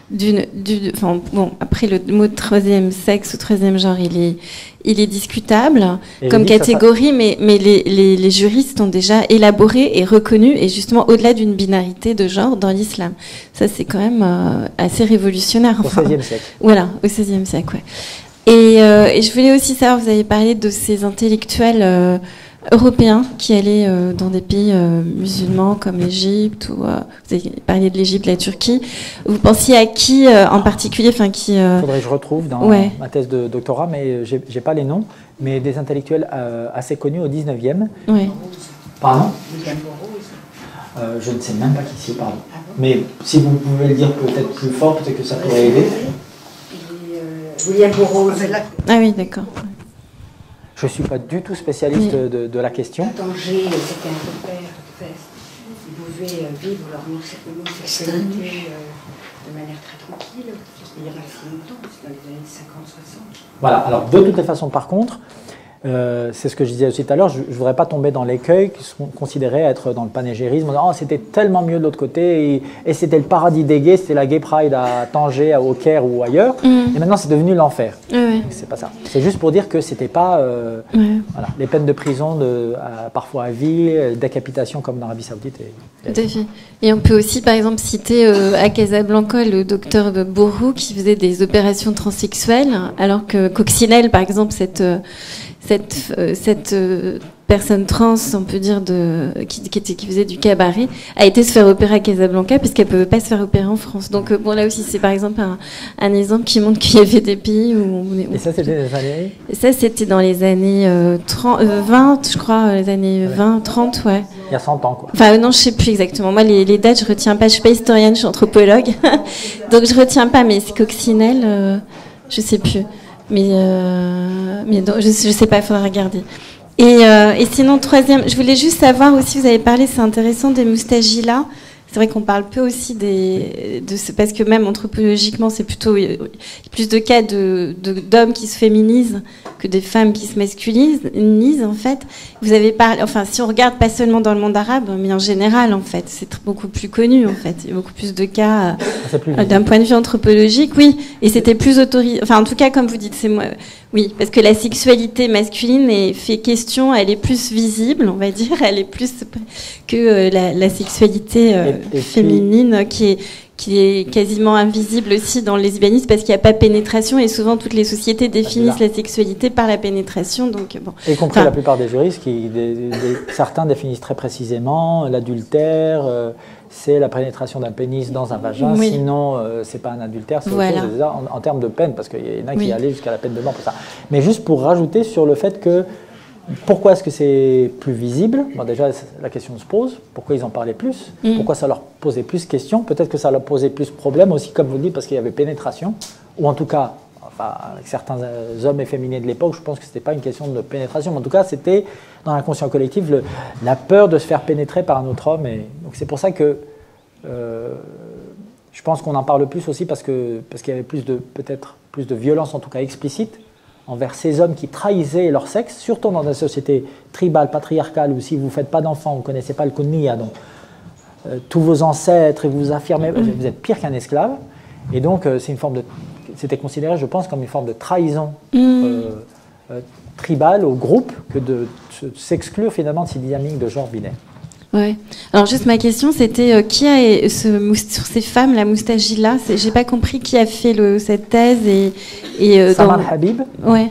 enfin, bon, après le mot troisième sexe ou troisième genre, il est discutable Et comme je dis que catégorie, mais les juristes ont déjà élaboré et reconnu, et justement au-delà d'une binarité de genre dans l'islam. Ça, c'est quand même assez révolutionnaire. Au XVIe siècle. Voilà, au XVIe siècle, ouais. Et je voulais aussi savoir, vous avez parlé de ces intellectuels européens qui allaient dans des pays musulmans comme l'Égypte, ou vous avez parlé de l'Égypte, la Turquie. Vous pensiez à qui en particulier, enfin qui Faudrait que je retrouve dans ma thèse de doctorat, mais j'ai pas les noms, mais des intellectuels assez connus au 19e. Ouais. Pardon je ne sais même pas qui c'est, pardon. Mais si vous pouvez le dire peut-être plus fort, peut-être que ça pourrait aider. William Burroughs. Ah oui, d'accord. Je ne suis pas du tout spécialiste de la question. Tanger, c'était un repère de peste. Ils pouvaient vivre leur homosexualité de manière très tranquille. Il y a pas si longtemps, c'est dans les années 50-60. Voilà, alors de toutes les façons, par contre, c'est ce que je disais aussi tout à l'heure, je ne voudrais pas tomber dans l'écueil qui sont considérés être dans le panégérisme. Oh, c'était tellement mieux de l'autre côté, et c'était le paradis des gays, c'était la Gay Pride à Tanger, au Caire ou ailleurs, et maintenant c'est devenu l'enfer. Ouais. C'est pas ça. C'est juste pour dire que c'était pas voilà, les peines de prison parfois à vie, décapitation comme dans l'Arabie Saoudite. Tout à fait. Et on peut aussi, par exemple, citer à Casablanca le docteur Bourrou qui faisait des opérations transsexuelles, alors que Coccinelle, par exemple, cette personne trans, on peut dire, qui faisait du cabaret, a été se faire opérer à Casablanca puisqu'elle ne pouvait pas se faire opérer en France. Donc bon, là aussi, c'est par exemple un exemple qui montre qu'il y avait des pays où on est... Et ça, c'était les années... Ça, c'était dans les années 20, je crois, les années 20, 30, ouais. Il y a 100 ans, quoi. Enfin, non, je ne sais plus exactement. Moi, les dates, je ne retiens pas. Je ne suis pas historienne, je suis anthropologue. Donc, je ne retiens pas, mais c'est Coccinelle, je ne sais plus. Mais donc, je sais pas, il faudra regarder. Et sinon, troisième, je voulais juste savoir aussi, vous avez parlé, c'est intéressant, des moustachilas. C'est vrai qu'on parle peu aussi parce que même anthropologiquement, c'est plutôt plus de cas d'hommes qui se féminisent que des femmes qui se masculinisent, en fait. Vous avez parlé, enfin, si on regarde pas seulement dans le monde arabe, mais en général, en fait, c'est beaucoup plus connu, en fait. Il y a beaucoup plus de cas d'un point de vue anthropologique, oui. Et c'était plus autorisé. Enfin, en tout cas, comme vous dites, c'est moi. Oui, parce que la sexualité masculine fait question, elle est plus visible, on va dire, elle est plus que la sexualité féminine qui est quasiment invisible aussi dans le lesbianisme parce qu'il n'y a pas pénétration et souvent toutes les sociétés définissent la sexualité par la pénétration. Donc, bon. Y compris la plupart des juristes, certains définissent très précisément l'adultère. C'est la pénétration d'un pénis dans un vagin, sinon c'est pas un adultère, c'est autre chose en termes de peine, parce qu'il y en a qui allaient jusqu'à la peine de mort pour ça. Mais juste pour rajouter sur le fait que, pourquoi est-ce que c'est plus visible? Bon, déjà, la question se pose, pourquoi ils en parlaient plus? Pourquoi ça leur posait plus de questions? Peut-être que ça leur posait plus de problèmes aussi, comme vous le dites, parce qu'il y avait pénétration, ou en tout cas, avec certains hommes efféminés de l'époque, je pense que ce n'était pas une question de pénétration, mais en tout cas, c'était dans l'inconscient collectif la peur de se faire pénétrer par un autre homme. Et donc c'est pour ça que je pense qu'on en parle plus aussi parce qu'il y avait peut-être plus de violence, en tout cas explicite, envers ces hommes qui trahissaient leur sexe, surtout dans des sociétés tribales, patriarcales, où si vous ne faites pas d'enfants, vous ne connaissez pas le kunniya, donc tous vos ancêtres, et vous affirmez, vous êtes pire qu'un esclave. Et donc c'était considéré, je pense, comme une forme de trahison tribale au groupe que de s'exclure finalement de ces dynamiques de genre binaire. Ouais. Alors juste ma question, c'était qui a sur ces femmes la moustachila? J'ai pas compris qui a fait cette thèse et Samar Habib. Ouais.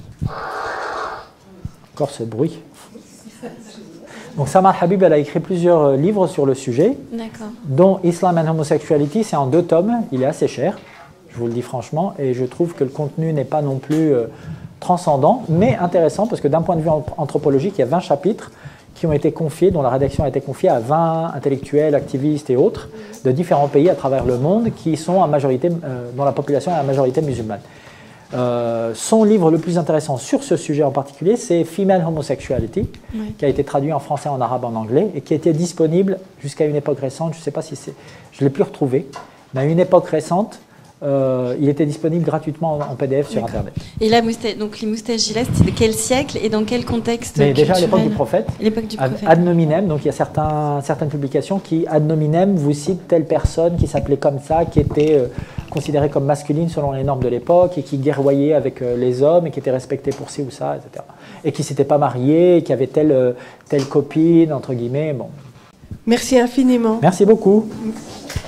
Encore ce bruit. Donc Samar Habib, elle a écrit plusieurs livres sur le sujet, dont Islam and Homosexuality, c'est en 2 tomes. Il est assez cher, je vous le dis franchement, et je trouve que le contenu n'est pas non plus transcendant, mais intéressant parce que d'un point de vue anthropologique, il y a 20 chapitres qui ont été confiés, dont la rédaction a été confiée à 20 intellectuels, activistes et autres de différents pays à travers le monde qui sont à majorité, dont la population est à majorité musulmane. Son livre le plus intéressant sur ce sujet en particulier, c'est Female Homosexuality, qui a été traduit en français, en arabe, en anglais, et qui était disponible jusqu'à une époque récente, je ne sais pas si je ne l'ai plus retrouvé, mais à une époque récente, il était disponible gratuitement en PDF sur Internet. Et là, donc les moustachilas, c'était de quel siècle et dans quel contexte? Mais déjà à l'époque du prophète, ad nominem, donc il y a certaines publications qui, ad nominem, vous citent telle personne qui s'appelait comme ça, qui était considérée comme masculine selon les normes de l'époque et qui guerroyait avec les hommes et qui était respectée pour ci ou ça, etc. Et qui ne s'était pas mariée, et qui avait telle copine, entre guillemets. Bon. Merci infiniment. Merci beaucoup.